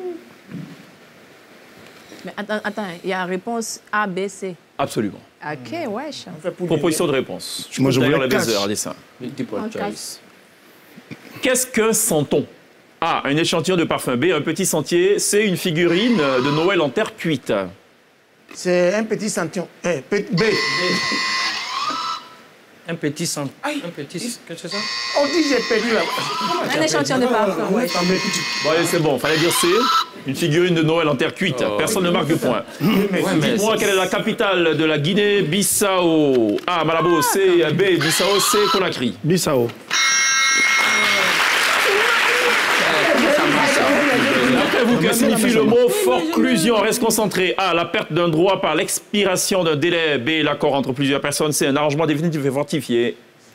Mais attends, il y a réponse A, B, C. Absolument. OK, wesh. Proposition de réponse. Moi, je d'ailleurs voulais les cash. baisers à dessin. Qu'est-ce que sent-on? A, un échantillon de parfum. B, un petit sentier. C, une figurine de Noël en terre cuite. C'est un petit sentier. B. Un petit sang. Un petit. Qu'est-ce que c'est ça? On dit j'ai perdu là. Un échantillon de parfum. Bon, allez, c'est bon. Fallait dire C. Une figurine de Noël en terre cuite. Personne ne marque de point. Dites-moi quelle est la capitale de la Guinée-Bissau. A, Malabo. C, B, Bissau. C, Conakry. Bissau. D'après vous, que signifie le mot forclusion? Reste concentré. A, la perte d'un droit par l'expiration d'un délai. B, l'accord entre plusieurs personnes. C, un arrangement définitif et fortifié.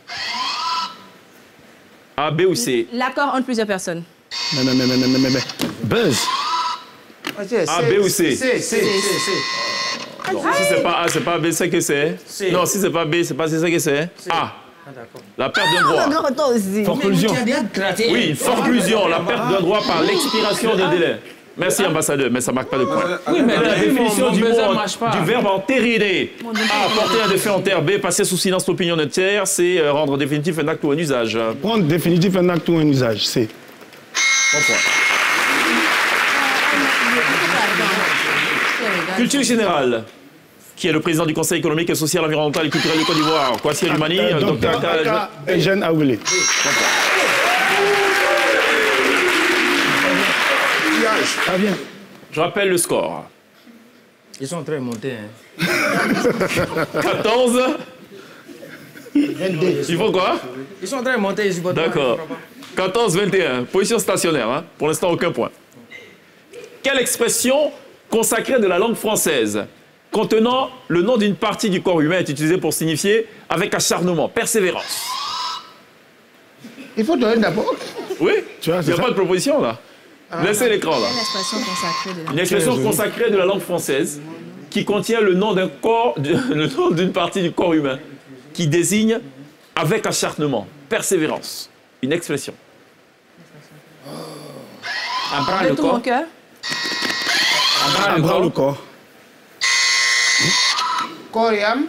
A, B ou C? L'accord entre plusieurs personnes. Mais. Buzz. A, B ou C? C. Non, si c'est pas A, c'est pas B, c'est que c'est. Non, si c'est pas B, c'est pas C, c'est que c'est. A. La perte d'un droit. Forclusion. Oui, forclusion, la perte d'un droit par l'expiration d'un délai. Merci, ambassadeur, mais ça ne marque pas de point. Oui, mais la définition du marche pas. du verbe entériner. A, porter un défait en terre. B, passer sous silence l'opinion de tiers. C, rendre définitif un acte ou un usage. Prendre définitif un acte ou un usage, c'est. Bon point. Culture générale. Qui est le président du Conseil économique et social, environnemental et culturel de Côte d'Ivoire? Kwasi Alumani, Dr. Eugène Aoulé. Ah bien. Je rappelle le score. Ils sont en train de monter. 14. Il faut quoi? Ils sont en train de monter. D'accord. 14-21. Position stationnaire. Hein? Pour l'instant, aucun point. Quelle expression consacrée de la langue française contenant le nom d'une partie du corps humain est utilisée pour signifier avec acharnement, persévérance? Il faut donner d'abord. Oui, il n'y a pas de proposition là. Laissez l'écran là. Une expression consacrée de la Une expression consacrée de la langue française qui contient le nom d'un corps, le nom d'une partie du corps humain qui désigne avec acharnement, persévérance. Une expression. Un bras le corps. Un bras le corps. Corps et âme.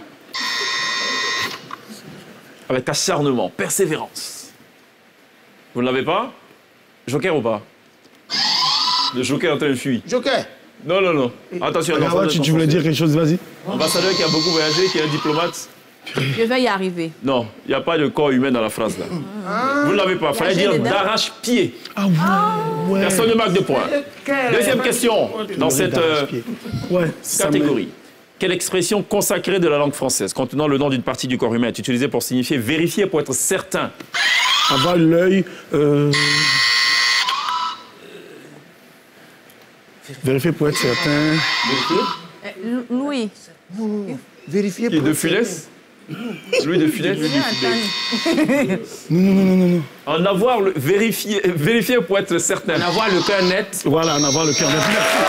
Avec acharnement, persévérance. Vous ne l'avez pas? Joker ou pas? Le joker est en train de fuir. Joker. Non. Attention. Tu voulais dire quelque chose, vas-y. Ambassadeur qui a beaucoup voyagé, qui est un diplomate. Je vais y arriver. Non, il n'y a pas de corps humain dans la phrase là. Vous ne l'avez pas. Il fallait dire d'arrache-pied. Ouais. Personne ne marque de points. Deuxième question dans cette catégorie. Quelle expression consacrée de la langue française contenant le nom d'une partie du corps humain est utilisée pour signifier vérifier pour être certain? Avoir l'œil. Vérifier pour être certain. Louis. Vérifier pour être certain. De Funès? Louis de Funès? Non. En avoir le vérifier pour être certain. En avoir le cœur net. Voilà, en avoir le cœur net.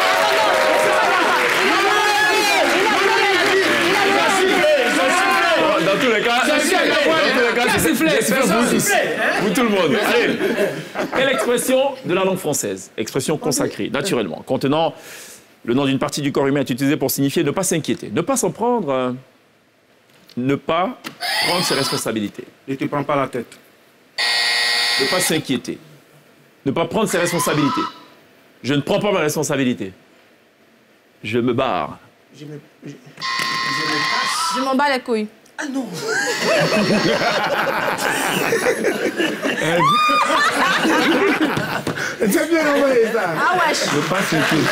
Dans tous les cas, vous tout le monde. Allez. Quelle expression de la langue française, expression consacrée, naturellement, contenant le nom d'une partie du corps humain est utilisée pour signifier ne pas s'inquiéter, ne pas s'en prendre, ne pas prendre ses responsabilités. Ne te prends pas la tête. Ne pas s'inquiéter, ne pas prendre ses responsabilités. Je ne prends pas ma responsabilité. Je me barre. Je m'en bats les couilles. Ah non. C'est bien envoyé ça. Ah wesh. Je passe une chose.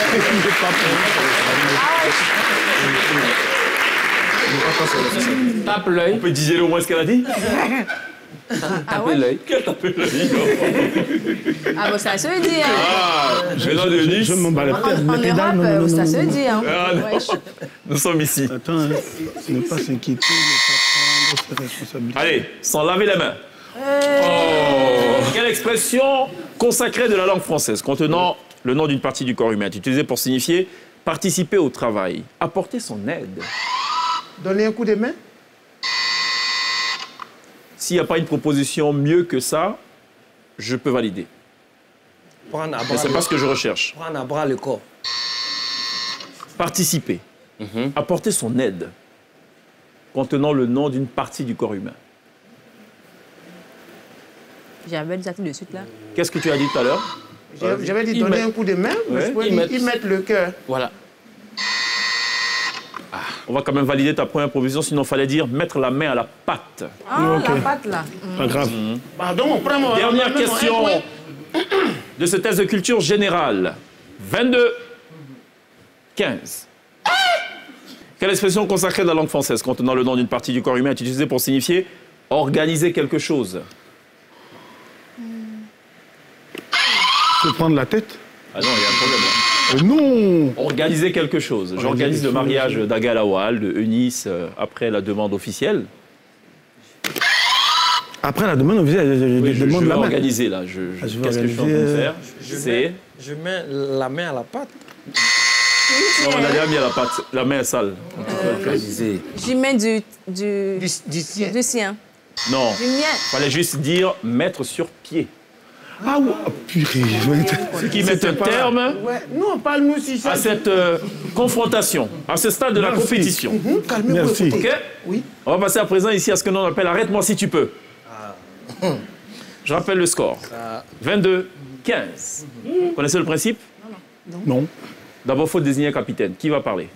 Tape l'œil. On peut digérer au moins ce qu'elle a dit? Taper l'œil. Qui a tapé l'œil? Ah bon, ça se dit. Hein. Ah, Gérard Denis. Je m'en bats la tête. En Europe, ça se dit. Hein. Nous sommes ici. Attends, ne pas s'inquiéter, ne pas prendre ses responsabilités. Allez, sans laver les mains. Oh. Quelle expression consacrée de la langue française contenant le nom d'une partie du corps humain est utilisée pour signifier participer au travail, apporter son aide? Donner un coup de main? S'il n'y a pas une proposition mieux que ça, je peux valider. Prendre à bras mais ce n'est pas ce que je recherche. Prendre à bras le corps. Participer, apporter son aide, contenant le nom d'une partie du corps humain. J'avais déjà tout de suite là. Qu'est-ce que tu as dit tout à l'heure? J'avais dit donner un coup de main, mais je pouvais dire y mettre le cœur. Voilà. Ah, on va quand même valider ta première proposition, sinon il fallait dire mettre la main à la pâte. Ah, la pâte là. Pas grave. Pardon, prends-moi. Dernière question de ce test de culture générale. 22, 15. Quelle expression consacrée de la langue française contenant le nom d'une partie du corps humain est utilisée pour signifier organiser quelque chose? Tu peux prendre la tête? Ah non, il y a un problème là. Non! Organiser quelque chose. J'organise le mariage d'Agalawal, de Eunice, après la demande officielle. Après la demande officielle, je demande la main. Organiser là. Qu'est-ce que je suis en train de faire? Je mets la main à la pâte. Non, on a déjà mis à la pâte. La main est sale. Organiser. J'y mets du sien. Non. Du mien. Il fallait juste dire mettre sur pied. Ah ouais, purée. Ce qui met un terme Non, parle-nous si ça. à cette confrontation, à ce stade de la compétition. Merci. OK? Oui. On va passer à présent ici à ce que l'on appelle arrête-moi si tu peux. Je rappelle le score. 22, 15. Vous connaissez le principe? Non. D'abord, il faut désigner un capitaine. Qui va parler?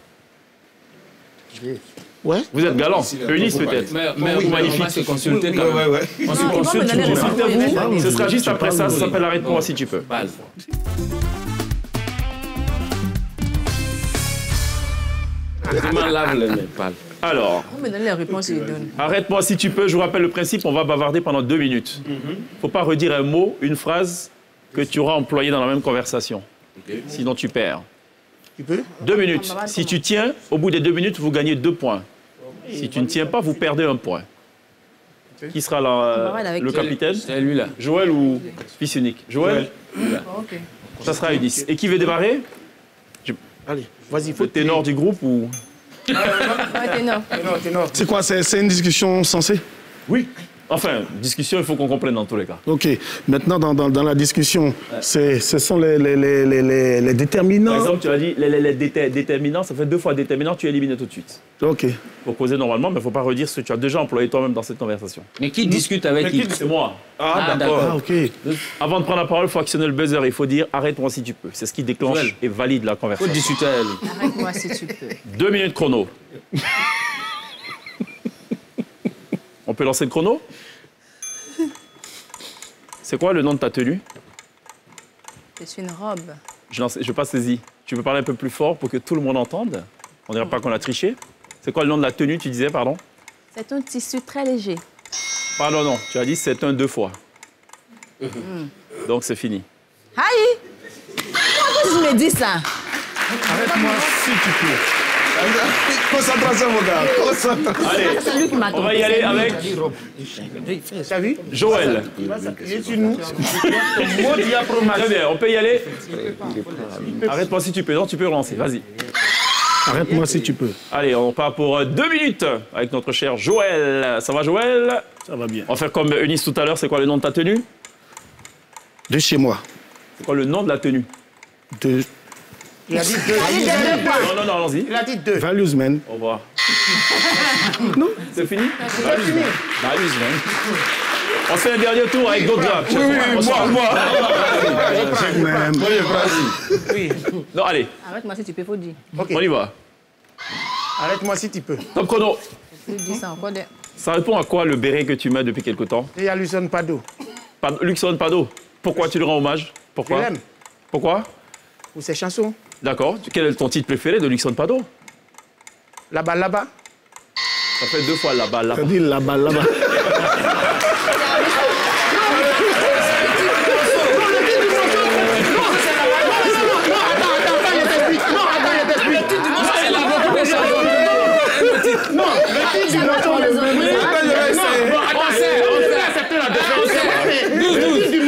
Ouais. Vous êtes galant. Eunice peut-être. Mais oui, magnifique. On va se consulter quand même. On se consulte. Consultez-vous. Ce sera juste après ça. Ça s'appelle arrête-moi si tu peux. Alors, vous me donnez les réponses, je les donne. Arrête-moi si tu peux. Je vous rappelle le principe. On va bavarder pendant 2 minutes. Il ne faut pas redire un mot, une phrase que tu auras employée dans la même conversation. Sinon, tu perds. Tu peux? 2 minutes. Si tu tiens, au bout des 2 minutes, vous gagnez 2 points. Si tu ne tiens pas, vous perdez 1 point. Qui sera le capitaine? C'est lui là. Joël ou fils unique? Joël. Ça sera Eunice. Et qui veut démarrer? Allez, vas-y. Le ténor du groupe ou... Ténor. C'est quoi? C'est une discussion sensée? Oui. Enfin, discussion, il faut qu'on comprenne dans tous les cas. OK. Maintenant, dans la discussion, ce sont les déterminants. Par exemple, tu as dit les déterminants, ça fait 2 fois déterminant, tu élimines tout de suite. OK. Il faut causer normalement, mais il ne faut pas redire ce que tu as déjà employé toi-même dans cette conversation. Mais qui discute avec qui? C'est moi. Ah, d'accord. Ah, OK. Avant de prendre la parole, il faut actionner le buzzer. Il faut dire « arrête-moi si tu peux ». C'est ce qui déclenche et valide la conversation. Faut discuter à elle. Arrête-moi si tu peux. 2 minutes chrono. On peut lancer le chrono? C'est quoi le nom de ta tenue? C'est une robe. Je n'ai pas saisi. Tu peux parler un peu plus fort pour que tout le monde entende? On ne dirait pas qu'on a triché. C'est quoi le nom de la tenue, tu disais, pardon? C'est un tissu très léger. Pardon, non. Tu as dit c'est un 2 fois. Donc c'est fini. Aïe! Pourquoi tu me dis ça? Arrête-moi si tu peux. Concentration, mon gars. Concentration. Allez, c'est lui qui m'a on va y aller avec T'as vu? Joël. Il est sur nous. Très bien, on peut y aller. Arrête-moi si tu peux. Non, tu peux relancer. Vas-y. Arrête-moi si tu peux. Allez, on part pour 2 minutes avec notre cher Joël. Ça va, Joël? Ça va bien. On va faire comme Eunice tout à l'heure. C'est quoi le nom de ta tenue? De chez moi. C'est quoi le nom de la tenue? De... Il a dit 2. Non, allons-y. Il a dit 2. Values, man. Au revoir. Non. C'est fini? Values, man. On fait un dernier tour avec d'autres gars. Moi. Oui. Non, allez. Arrête-moi si tu peux, faut dire. OK. On y va. Arrête-moi si tu peux. Top chrono. Tu dis ça encore. Ça répond à quoi le béret que tu mets depuis quelque temps? Et il y a Luxon Pado. Luxon Pado. Pourquoi tu le rends hommage? Pourquoi? Je l'aime. Pourquoi? Pour ses chansons. D'accord. Quel est ton titre préféré de Luxon Pado? Là-bas. Ça fait 2 fois là-bas. Ça dit là-bas.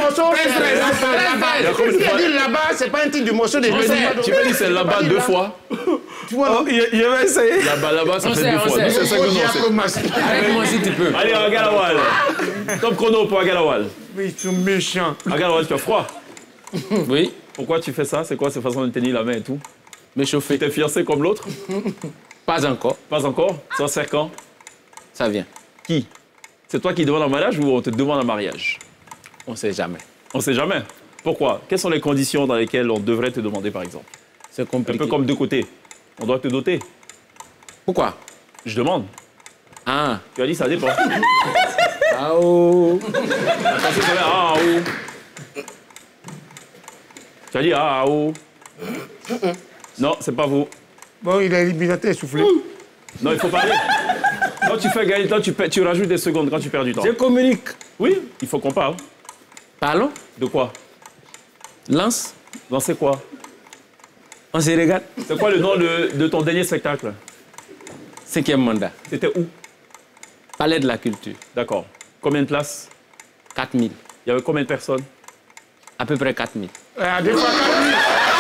morceau. Il a dit là-bas, c'est pas un titre du morceau de Béni. Tu m'as dit c'est là-bas 2 fois. Tu vois, je vais essayer. Là-bas, ça fait 2 fois. C'est ça que nous Arrête-moi si tu peux. Allez, Agalawal. Top chrono pour Agalawal. Mais ils sont méchants. Agalawal, tu as froid. Oui. Pourquoi tu fais ça? C'est quoi cette façon de tenir la main et tout? M'échauffer. Tu es fiancé comme l'autre? Pas encore. Pas encore? Ça sert quand? Ça vient. Qui? C'est toi qui demandes un mariage ou on te demande un mariage? On ne sait jamais. On ne sait jamais. Pourquoi? Quelles sont les conditions dans lesquelles on devrait te demander, par exemple? C'est compliqué. Un peu comme de côté. On doit te doter. Pourquoi? Je demande. Ah. Tu as dit ça dépend. Ah oh. Ah oh. Tu as dit ah oh. Non, c'est pas vous. Bon, il a libérateur essoufflé. Non, il faut parler. Quand tu fais gagner le temps, tu rajoutes des secondes quand tu perds du temps. Je communique. Oui, il faut qu'on parle. Parlons. De quoi? Lance. Lancer quoi? On se regarde. C'est quoi le nom de ton dernier spectacle? 5e mandat. C'était où? Palais de la Culture. D'accord. Combien de places? 4000. Il y avait combien de personnes? À peu près 4000. Ah, des fois 4000.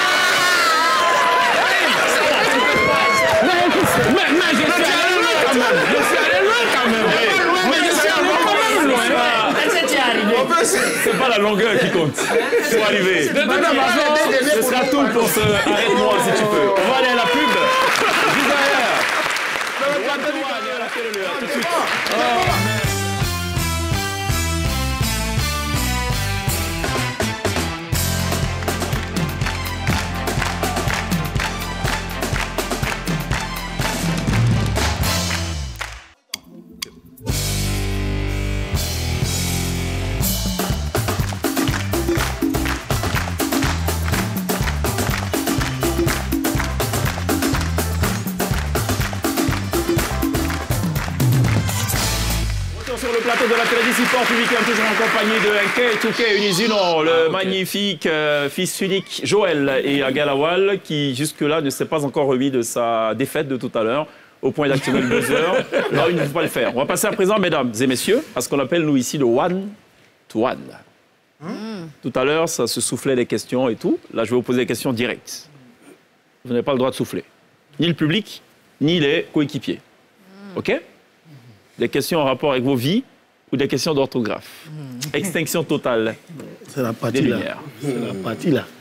Mais je suis allé loin quand même. Je suis allé loin quand même. Mais je suis allé quand même loin. C'est pas la longueur qui compte. Il faut arriver. De toute façon, ce sera tout pour ce arrête-moi si tu peux. On va aller à la pub. Juste derrière. Tout de suite. Sur le plateau de la télévision Sport Public, toujours en compagnie de Nkei Unizinon, le magnifique fils unique Joël et Agalawal, qui jusque-là ne s'est pas encore remis de sa défaite de tout à l'heure, au point d'activer le buzzer. Non, il ne faut pas le faire. On va passer à présent, mesdames et messieurs, à ce qu'on appelle nous ici le one to one. Tout à l'heure, ça se soufflait des questions et tout. Là, je vais vous poser des questions directes. Vous n'avez pas le droit de souffler. Ni le public, ni les coéquipiers. OK ? Des questions en rapport avec vos vies ou des questions d'orthographe. Extinction totale. C'est la partie des là. lumières. C'est la partie là.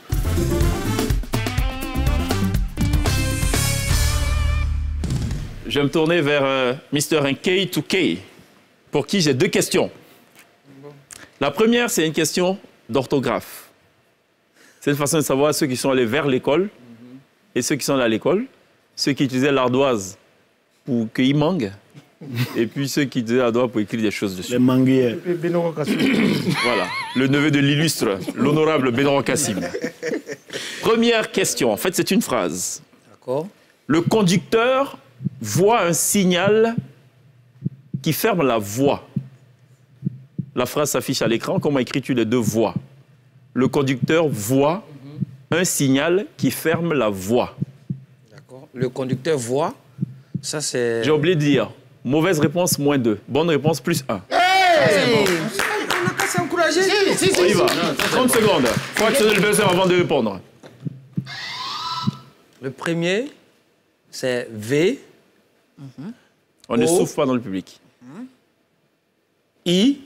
Je vais me tourner vers Mr. Nkei Tukei, pour qui j'ai 2 questions. La première, c'est une question d'orthographe. C'est une façon de savoir ceux qui sont allés vers l'école et ceux qui sont allés à l'école, ceux qui utilisaient l'ardoise pour cueillir mangue, et puis ceux qui utilisaient l'ardoise pour écrire des choses dessus. Les manguiers. Voilà, le neveu de l'illustre, l'honorable Benro Kassim. Première question, en fait c'est une phrase. D'accord. Le conducteur voit un signal qui ferme la voie. La phrase s'affiche à l'écran. Comment écris-tu les 2 voies? Le conducteur voit un signal qui ferme la voie. D'accord. Le conducteur voit. Ça, c'est... J'ai oublié de dire. Mauvaise réponse, -2. Bonne réponse, +1. C'est bon. On a qu'à s'encourager. On y va. 30 secondes. Il faut actionner le buzzer avant de répondre. Le premier, c'est V. On ne souffle pas dans le public. I.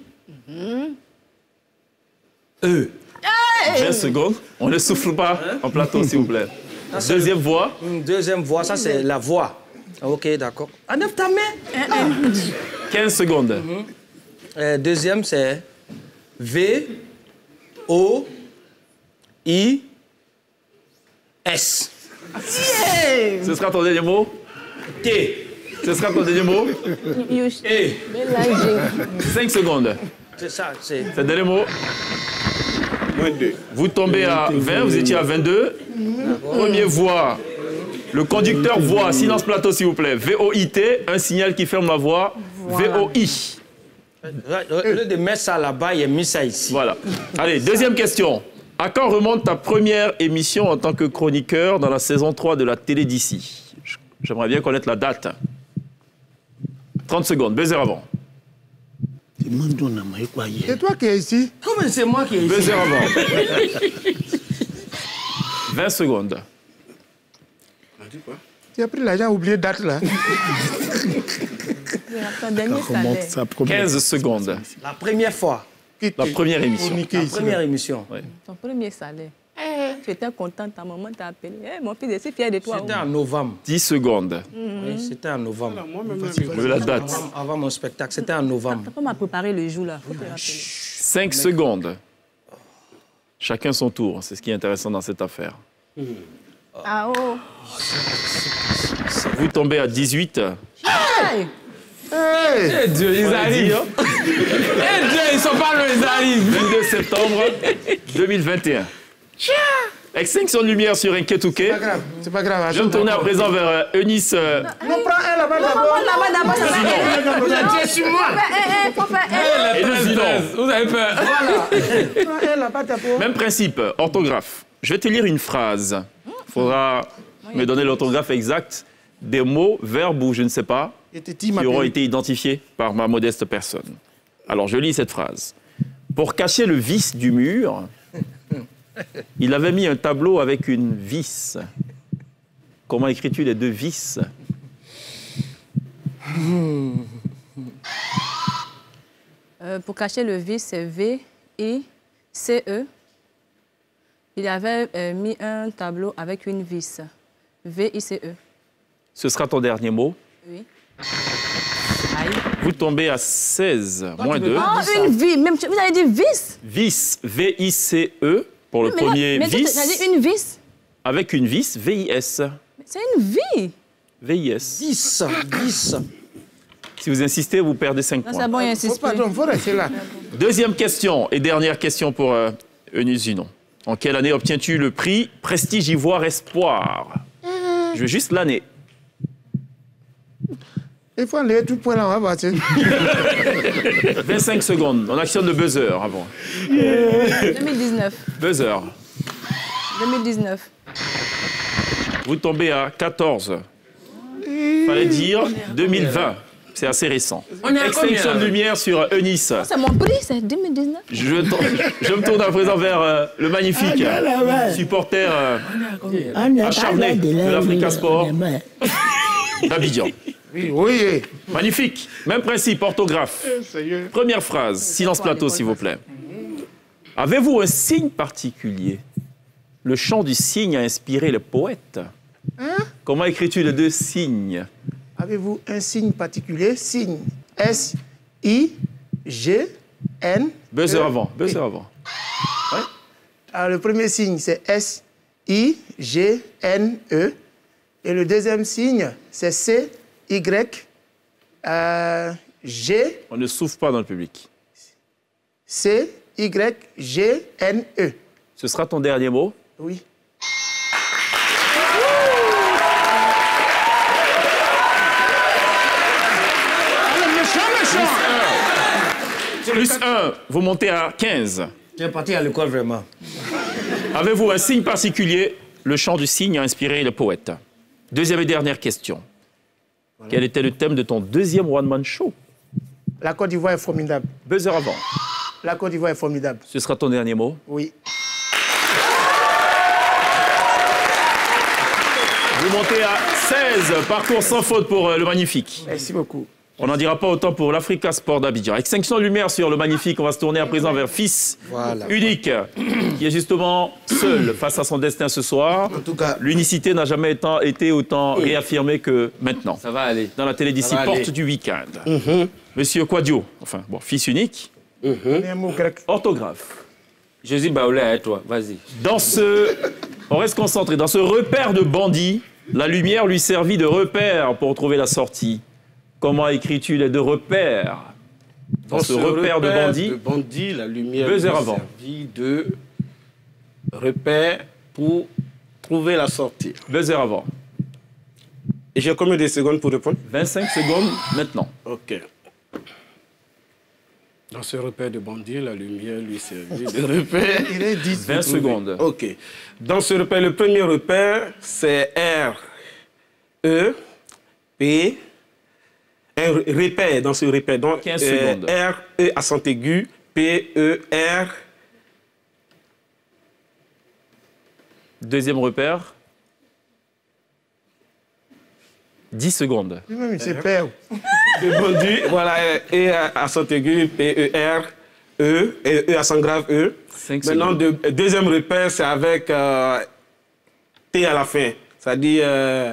E. 20 secondes. On ne souffle pas en plateau, s'il vous plaît. Deuxième voix. Deuxième voix, ça c'est la voix. Ok, d'accord. Enlève ta main. 15 secondes. Deuxième, c'est V, O, I, S. Ce sera ton dernier mot? T. Ce sera ton dernier mot? E. 5 secondes. C'est ça, c'est... C'est le dernier mot? -2. Vous tombez à 20, vous étiez à 22. Première voix. Le conducteur voit, silence plateau s'il vous plaît, V-O-I-T, un signal qui ferme la voie, voilà. V-O-I. Au lieu de mettre ça là-bas, il a mis ça ici. Voilà. Allez, deuxième question. À quand remonte ta première émission en tant que chroniqueur dans la saison 3 de la télé d'ici? J'aimerais bien connaître la date. 30 secondes, buzzer avant. C'est toi qui es ici? Comment c'est moi qui est ici? 2 heures avant. 20 secondes. Tu as pris l'argent, oublié date là. 15 secondes. La première fois. La première émission. La première émission. Ouais. Ton premier salaire. Tu étais content, ta maman t'a appelé. Mon fils, je suis fier de toi. C'était en novembre. 10 secondes. Oui, c'était en novembre. La date. Avant mon spectacle, c'était en novembre. Papa m'a préparé le jour là. 5 secondes. Chacun son tour. C'est ce qui est intéressant dans cette affaire. Ah oh. Vous tombez à 18. Hey! Eh Dieu, ils arrivent. Eh Dieu, ils sont pas loin, ils arrivent. 22 septembre 2021. Extinction de lumière sur Nketouké. C'est pas grave. Je vais me tourner à présent vers Eunice. Non, prends un là-bas d'abord. Vous êtes tué sur moi. Et le Zinon. Vous avez peur. Voilà. Prends un là-bas d'abord. Même principe, orthographe. Je vais te lire une phrase. Il faudra me donner l'orthographe exacte des mots, verbes ou je ne sais pas, qui auront été identifiés par ma modeste personne. Alors, je lis cette phrase. Pour cacher le vice du mur, il avait mis un tableau avec une vis. Comment écris-tu les deux vis? Pour cacher le vice, c'est V-I-C-E. Il avait mis un tableau avec une vis. V-I-C-E. Ce sera ton dernier mot. Oui. Vous tombez à 16, moins 2. Oh, une vis. Même, vous avez dit vis? Vis, V-I-C-E, pour le premier mais vis. Tu as dit une vis? Avec une vis, V-I-S. C'est une vie. V-I-S. 10. Si vous insistez, vous perdez 5 points. C'est bon, il insiste. Faut rester là. Deuxième question et dernière question pour Eunice Zinon. En quelle année obtiens-tu le prix Prestige Ivoire Espoir? Je veux juste l'année. Il faut enlever tout point là, on va partir. 25 secondes. On actionne le buzzer avant. 2019. Buzzer. 2019. Vous tombez à 14. Fallait dire 2020. C'est assez récent. Extinction de lumière sur Eunice. C'est mon prix, c'est 2019. Je me tourne à présent vers le magnifique supporter acharné de l'Africa Sport d'Abidjan. Oui. Magnifique. Même principe, orthographe. Première phrase, silence plateau, s'il vous plaît. Avez-vous un signe particulier? Le chant du cygne a inspiré le poète. Comment écris-tu les deux signes? Avez-vous un signe particulier? Signe. S-I-G-N. Buzzer avant. Buzzer avant. Ouais. Alors, le premier signe, c'est S-I-G-N-E. Et le deuxième signe, c'est C-Y-G. On ne souffle pas dans le public. C-Y-G-N-E. Ce sera ton dernier mot? Oui. Plus 1, vous montez à 15. Tu es parti à l'école vraiment. Avez-vous un signe particulier? Le chant du cygne a inspiré le poète. Deuxième et dernière question. Voilà. Quel était le thème de ton deuxième one-man show? La Côte d'Ivoire est formidable. Buzzer avant. La Côte d'Ivoire est formidable. Ce sera ton dernier mot? Oui. Vous montez à 16. Parcours sans faute pour le magnifique. Merci beaucoup. On n'en dira pas autant pour l'Africa Sport d'Abidjan. Extinction de lumière sur le magnifique. On va se tourner à présent vers Fils unique, qui est justement seul face à son destin ce soir. En tout cas, l'unicité n'a jamais été autant réaffirmée que maintenant. Ça va aller. Dans la télédiscipline Porte du Week-end. Monsieur Quadio, enfin, bon, fils unique. Orthographe. Jésus Baoulé à toi, vas-y. On reste concentré. Dans ce repère de bandits, la lumière lui servit de repère pour trouver la sortie. Comment écris-tu les deux repères? Dans ce repère de bandits, la lumière buzzer lui avant. servit de repère pour trouver la sortie. Buzzer avant. Et j'ai combien de secondes pour répondre? 25 secondes maintenant. OK. Dans ce repère de bandits, la lumière lui servit de repère. Il est 10. 20 secondes. OK. Dans ce repère, le premier repère, c'est R, E, P, un repère dans ce repère. Donc, 15 secondes. R, E, accent aigu, P, E, R. Deuxième repère. 10 secondes. C'est père. Voilà, E, accent aigu, P, E, R, E, et E, accent grave, E. 5 Maintenant, secondes. deuxième repère, c'est avec T à la fin. C'est-à-dire...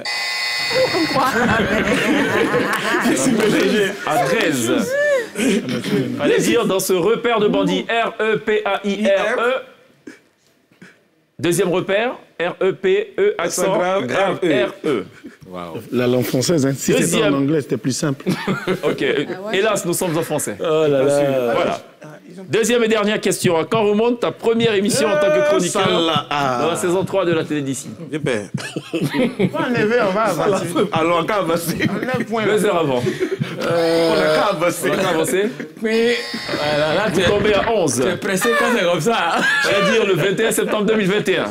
À 13. Allez dire dans ce repère de bandits R-E-P-A-I-R-E. Deuxième repère, R-E-P-E, accent grave, R-E. Wow. La langue française, hein. Si c'était en anglais, c'était plus simple. Ok, hélas, nous sommes en français. Oh là là. Voilà. Deuxième et dernière question. Quand remonte ta première émission en tant que chroniqueur dans la saison 3 de la télé d'ici? On va avancer. Alors, on va avancer. 2 heures avant. On a qu'à avancer. On a qu'à avancer. Mais là, tu es tombé à 11. Tu es pressé quand c'est comme ça. C'est-à-dire le 21 septembre 2021.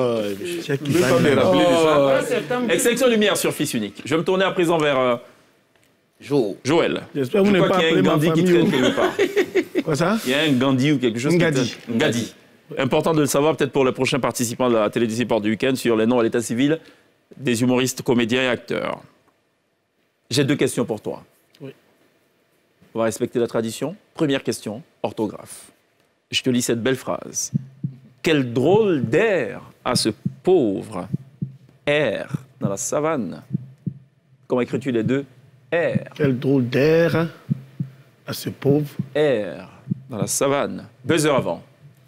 Extinction lumière sur Fils unique. Je vais me tourner à présent vers Joël. J'espère que vous n'avez pas appelé ma famille. Qui traîne quelque part. Quoi ça? Il y a un Gandhi ou quelque chose. Ngadi. Ngadi. Important de le savoir peut-être pour les prochains participants de la télé d'ici du week-end sur les noms à l'état civil des humoristes, comédiens et acteurs. J'ai 2 questions pour toi. Oui. On va respecter la tradition. Première question, orthographe. Je te lis cette belle phrase. Quel drôle d'air a ce pauvre R dans la savane. Comment écris-tu les deux? R. Quel drôle d'air à ce pauvre R dans la savane. Buzzer avant.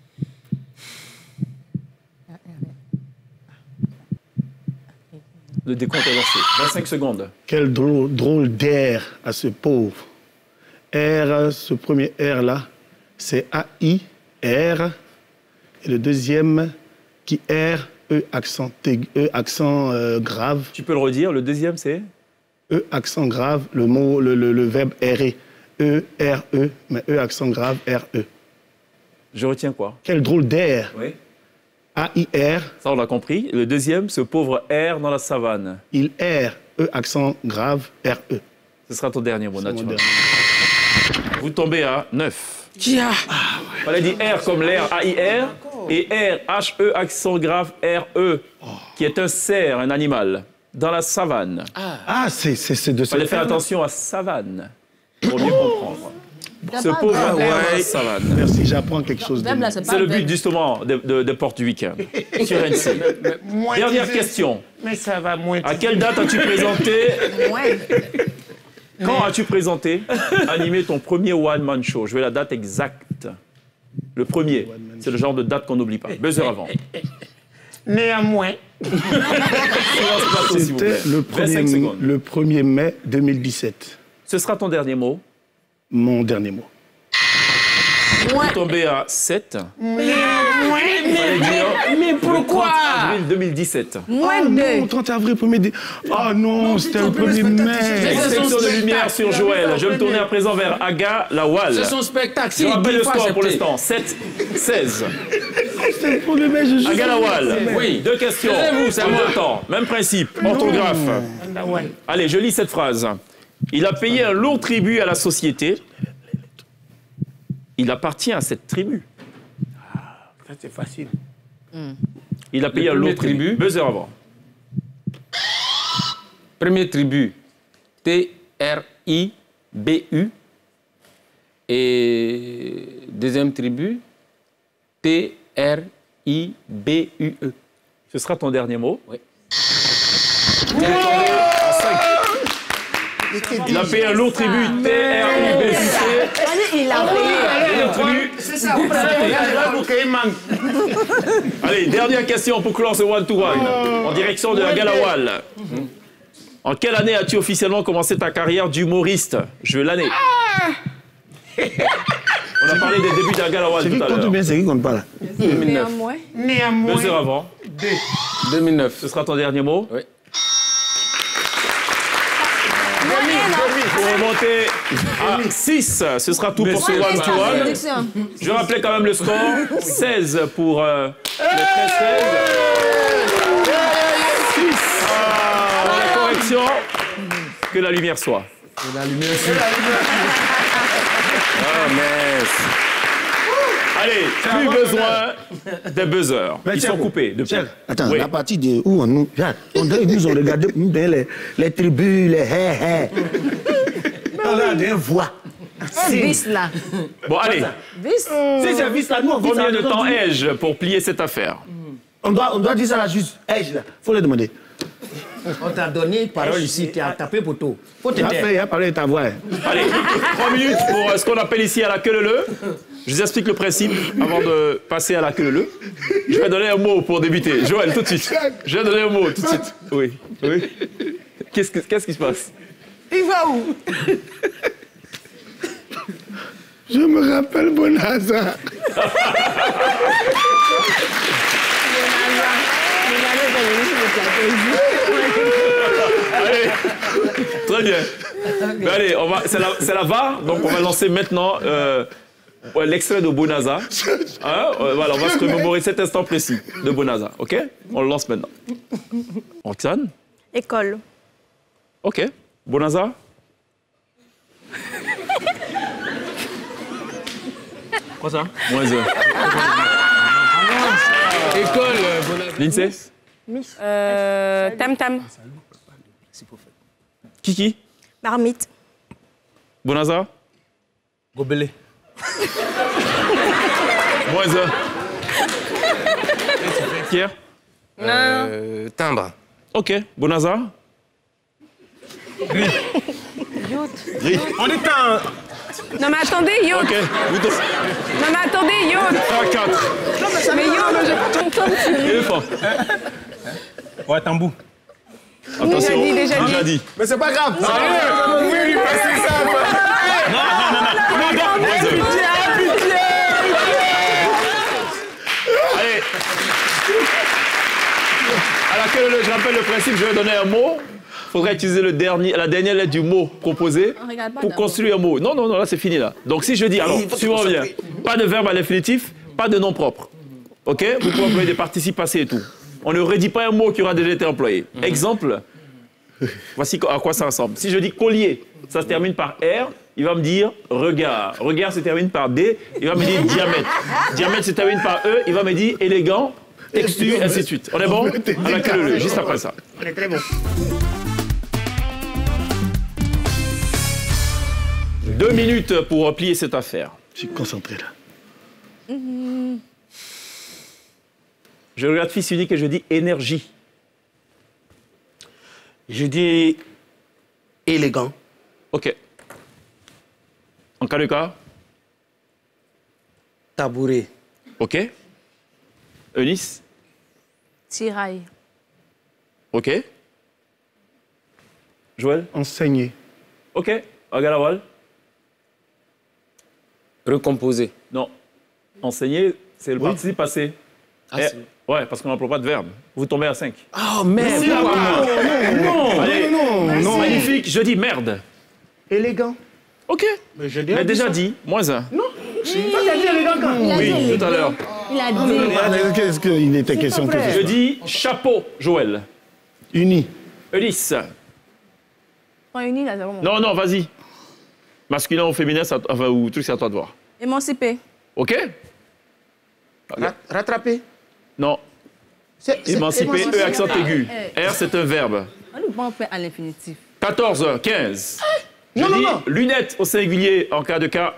Le décompte est lancé. 25 secondes. Quel drôle d'air à ce pauvre. R, ce premier R là, c'est A-I-R. Et le deuxième qui R, E accent, grave. Tu peux le redire, le deuxième c'est? E accent grave, le mot, le verbe errer. E, R, E, mais E accent grave, R, E. Je retiens quoi? Quel drôle d'air. Oui. A-I-R. Ça, on l'a compris. Le deuxième, ce pauvre R dans la savane. Il R, E accent grave, R, E. Ce sera ton dernier mot, naturel. Vous tombez à 9. On a dit R comme l'air, A-I-R, et R, H-E, accent grave, R-E, qui est un cerf, un animal, dans la savane. C'est de ce. Il fallait faire attention à savane, pour mieux comprendre. Ce pauvre R dans la savane. Merci, j'apprends quelque chose. C'est le but, justement, de Porte du Week-end, sur NC. Dernière question. Mais ça va moins. À quelle date as-tu présenté... Quand as-tu présenté, animé ton premier one-man show? Je veux la date exacte. Le premier. C'est le genre de date qu'on n'oublie pas. Buzzer avant. Néanmoins. C'était le 1er mai 2017. Ce sera ton dernier mot? Mon dernier mot. Vous tombez à 7. Mais pourquoi? 30 avril 2017. Non, 30 avril, 1er... Oh non, c'était le 1er mai. Extinction de lumière sur Joël. Je vais me tourner à présent vers Aga Lawal. C'est son spectacle. Je rappelle le score pour l'instant. 7-16. C'était le 1er mai, je Aga Lawal. Oui. 2 questions. C'est en 2 temps. Même principe. Orthographe. Allez, je lis cette phrase. Il a payé un lourd tribut à la société. Il appartient à cette tribu. Ça, c'est facile. Il a payé un lourd tribut. Buzzer avant. Premier tribut, T-R-I-B-U. Et deuxième tribut, T-R-I-B-U-E. Ce sera ton dernier mot? Oui. Il a payé un lourd tribut, T-R-I-B-U-C. Il a payé. C'est ça. Allez, dernière question pour clore ce one-to-one. En direction de Aga Lawal. En quelle année as-tu officiellement commencé ta carrière d'humoriste? Je veux l'année. On a parlé des débuts d'Aga Lawal tout à l'heure. C'est qui compte bien, c'est qui compte pas là? 2009. Néanmoins. 2 heures avant. 2009. Ce sera ton dernier mot? Oui. Pour remonter à 6, ce sera tout pour ce one-to-one. Je rappelais quand même le score. 16 pour le 13-13. 6. La correction. Que la lumière soit. Et la lumière aussi. Ah, mais... Allez, plus besoin des buzzers. Ils sont coupés depuis. Attends, la partie de où nous nous ont regardé les tribus, les hé-hé. On a des voix. Vis là. Bon, allez. Vis. Si c'est vis là, nous on combien de temps ai-je pour plier cette affaire? On doit dire ça là juste. Ai-je là? Faut le demander. On t'a donné une parole ici, tu as tapé pour tout. Faut te taire. Il a parlé de ta voix. Allez, 3 minutes pour ce qu'on appelle ici à la queue leu. Je vous explique le principe avant de passer à la queue leu. Je vais donner un mot pour débuter. Joël, tout de suite. Je vais donner un mot tout de suite. Oui. Oui. Qu'est-ce qui se passe? Il va où? Je me rappelle Bonaza. Allez, très bien. Mais allez, c'est la VAR, donc on va lancer maintenant l'extrait de Bonaza. Hein? Voilà, on va se remémorer cet instant précis de Bonaza, ok? On le lance maintenant. Roxane? École. Ok. Bonaza? Quoi ça? -1. École, Bonaza. Lindsay? Tam Tam. Kiki? Marmite. Bonaza? Gobelé. -1. Pierre? Timbre. Ok. Bonaza? Youth. On est un... Non mais attendez, Youth. Ok. Non mais attendez, Youth. 4. Mais Youth, Éléphant. Ouais, tambou. Attention, déjà dit. Mais c'est pas grave. Oui, lui passer ça. Non. Pitié. Allez. À laquelle je rappelle le principe, je vais donner un mot. Il faudrait utiliser la dernière lettre du mot proposé pour construire un mot. Non, là c'est fini là. Donc si je dis, alors, suivant bien, pas de verbe à l'infinitif, pas de nom propre. Ok? Vous pouvez employer des participes passés et tout. On ne redit pas un mot qui aura déjà été employé. Exemple, voici à quoi ça ressemble. Si je dis collier, ça se termine par R, il va me dire regard. Regard se termine par D, il va me dire diamètre. Diamètre se termine par E, il va me dire élégant, texture, ainsi de suite. On est bon? À la queue leu, juste après ça. On est très bon. 2 minutes pour plier cette affaire. Je suis concentré là. Je regarde fils unique et je dis énergie. Je dis élégant. Ok. En cas de cas? Tabouret. Ok. Eunice? Tirail. Ok. Joël? Enseigner. Ok. Agalawal? Recomposer. Non. Enseigner, c'est le participe passé. Ouais, parce qu'on n'emploie pas de verbe. Vous tombez à 5. Oh merde! Non. Magnifique, je dis merde. Élégant. Ok. Mais déjà dit, -1. Non. Toi, t'as dit élégant quand? Oui, tout à l'heure. Il a dit. Qu'est-ce qu'il était question que Je dis chapeau, Joël. Uni. Eunice. Prends uni là, c'est bon. Non, vas-y. Masculin ou féminin, ou truc, c'est à toi de voir. Émancipé. Ok? Rattraper. Non. Émancipé, E accent aigu. R, c'est un verbe. On nous prend à l'infinitif. 14, 15. Je dis lunettes au singulier en cas de cas.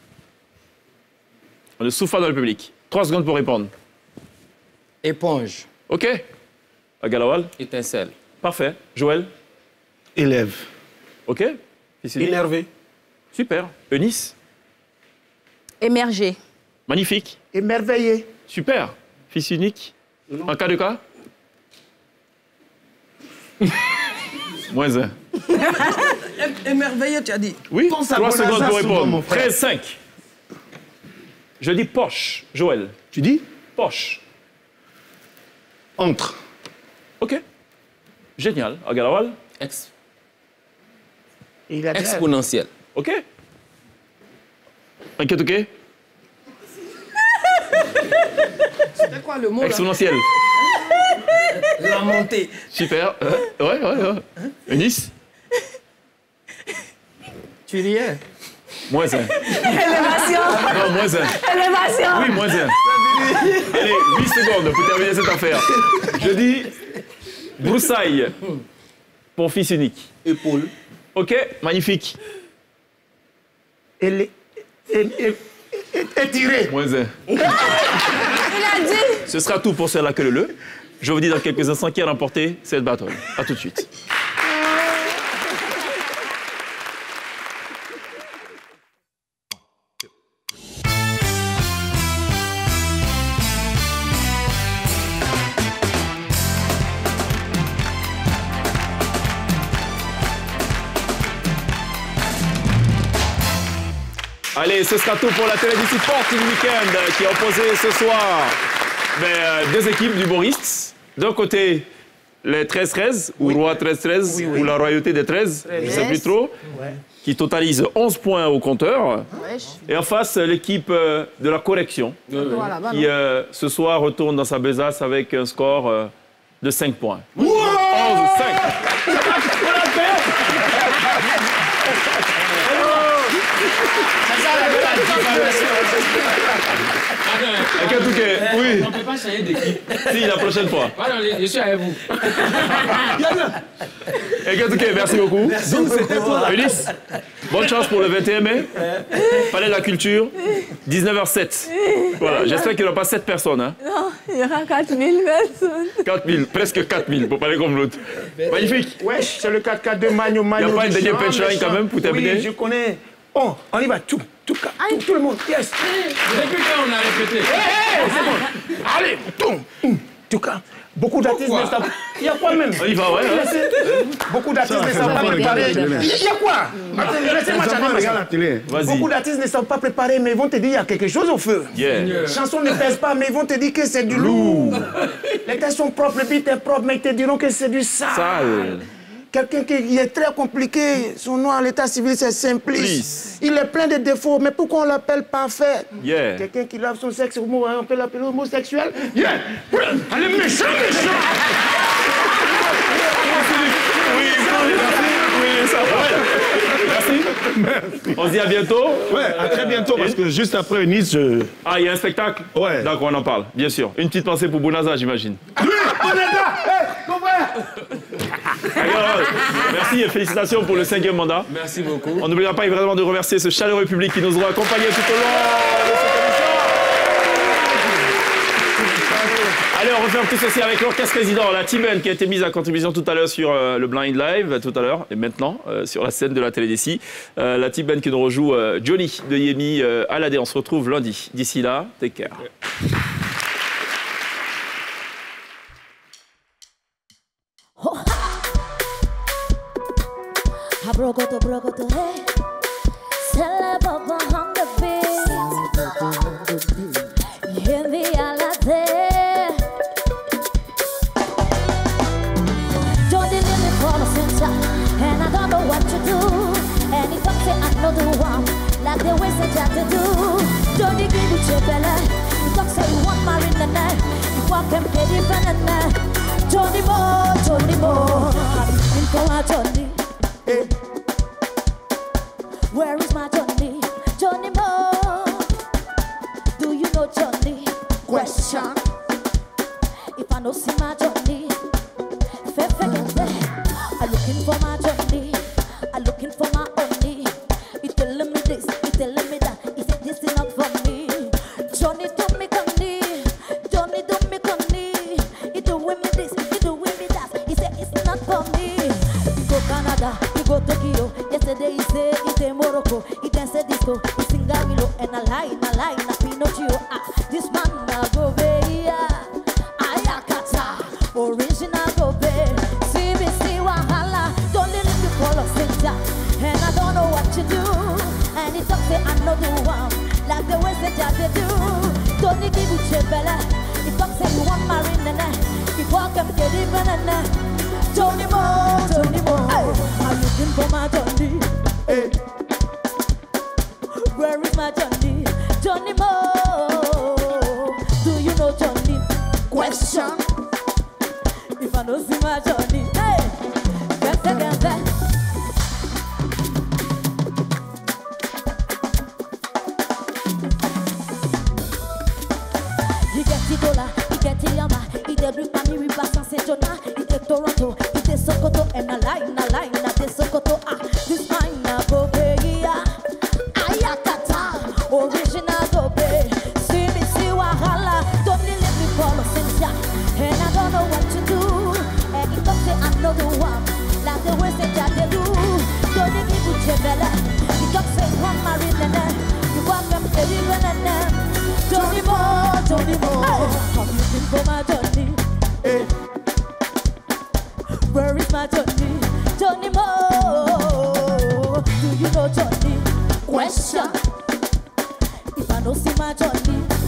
On ne souffle pas dans le public. 3 secondes pour répondre. Éponge. Ok. Agalawal? Étincelle. Parfait. Joël? Élève. Ok. Énervé. Super. Eunice? Émerger. Magnifique. Émerveillé. Super. Fils unique? En cas de cas? -1. Émerveillé, tu as dit. Oui, 3 secondes pour répondre. 13, 5. Je dis poche, Joël. Tu dis? Poche. Entre. Ok. Génial. Agalawal? Exponentiel. Ok. Inquiète, ok? C'était quoi le mot là? Exponentiel. La montée. Super. Ouais. Eunice? Tu riais. -1. Élévation. Non, -1. Élévation. Oui, -1. Allez, 8 secondes pour terminer cette affaire. Je dis broussaille pour fils unique. Épaule. Ok, magnifique. Étiré. -1. Il a dit. Ce sera tout pour celle-là que le. Je vous dis dans quelques instants qui a remporté cette bataille. A tout de suite. Allez, ce sera tout pour la télévision Porte du week-end qui a opposé ce soir deux équipes d'humoristes. D'un côté, les 13-13, ou Roi 13-13, ou la royauté des 13, je ne sais plus trop, qui totalise 11 points au compteur. Et en face, l'équipe de la correction, qui ce soir retourne dans sa besace avec un score de 5 points. 11-5. Oui. On ne peut pas changer d'équipe. Si, la prochaine fois. Voilà, je suis avec vous. Ekatouké, merci beaucoup. Ulysse, bonne chance pour le 21 mai. Palais de la Culture, 19h07. Voilà, j'espère qu'il n'y aura pas 7 personnes. Hein. Non, il y aura 4000 personnes. 4000, presque 4000, pour parler comme l'autre. Magnifique. Wesh, c'est le 4-4 de Magno. Il n'y a pas une dernière punchline quand même pour terminer? Oui, je connais. Oh, on y va, tout le monde, yes. Depuis quand on a répété? C'est bon. Allez, tout cas, beaucoup d'artistes ne savent. Il y a quoi même? On y va, ouais. Beaucoup d'artistes ne savent pas préparer. Il y a quoi? Laissez-moi regarder. Beaucoup d'artistes ne savent pas préparer, mais ils vont te dire qu'il y a quelque chose au feu. Chanson ne pèse pas, mais ils vont te dire que c'est du lourd. Les textes sont propres, le beat est propre, mais ils te diront que c'est du sale. Quelqu'un qui est très compliqué, son nom à l'état civil c'est Simplice. Il est plein de défauts, mais pourquoi on l'appelle parfait? Quelqu'un qui lave son sexe, on peut l'appeler homosexuel? Allez, méchant! Oui, ça va. Merci. On se dit à bientôt. Ouais, à très bientôt, parce que juste après Nice... Ah, il y a un spectacle? Ouais. D'accord, on en parle, bien sûr. Une petite pensée pour Bounaza, j'imagine. Merci et félicitations pour le 5e mandat. Merci beaucoup. On n'oubliera pas évidemment de remercier ce chaleureux public qui nous aura accompagnés tout au long de cette émission. Allez, on referme tout ceci avec l'orchestre résident, la T-Band qui a été mise à contribution tout à l'heure sur le Blind Live, tout à l'heure, et maintenant sur la scène de la Télédécie. La T-Band qui nous rejoue Johnny de Yemi Alade. On se retrouve lundi. D'ici là, take care. Brogoto, hey. Celebaba on the beat. Yemi Alade. Don't leave me for the center, and I don't know what to do. And if I say I know the one, like the way say that to do. Don't give me your belly. You talk say you want my in the night. You walk and get it in the night. Johnny Mo. I'm looking for my Johnny. Hey. Where is my Johnny? Johnny Mo. Do you know Johnny? Question. If I know see my Johnny, I'm looking for my Johnny. I'm looking for my Johnny. He telling me this, he telling me that. He said this is not for me. Johnny do me conny. Johnny do me conny. He doing me this, he doing me that. He said it's not for me. He go Canada, he go Tokyo. Yesterday he say he Morocco, he dance a disco, he sing a willow, and a line, a Pinocchio. This man na go be, Ayakata, original go be. CBC Wahala, don't let me follow center, and I don't know what to do. And he talk say I know the one, like the way say that they do. Don't need give you chebele, he talk say you want marine, he walk and get it banana. Johnny Mo, I'm looking for my Johnny. Hey. Where is my Johnny? Johnny Mo. Do you know Johnny? Question. If I don't see my Johnny, hey, Ketiyama, il est lui parmi lui passant Saint-Jonah, il est Toronto, il est Sokoto, and a line, de Sokoto, ah, this mine na go pay, Ayakata, original go pay, see me see Wahala, don't let me follow Cynthia, and I don't know what to do, and he don't say I'm not the one, like the way Cynthia they do, don't let me put your belly, he don't say come marry nene, you want them to be nene. Johnny Moore, Johnny Moore, I'm looking for my Johnny. Hey. Where is my Johnny? Johnny Moore, do you know Johnny? Question. If I don't see my Johnny,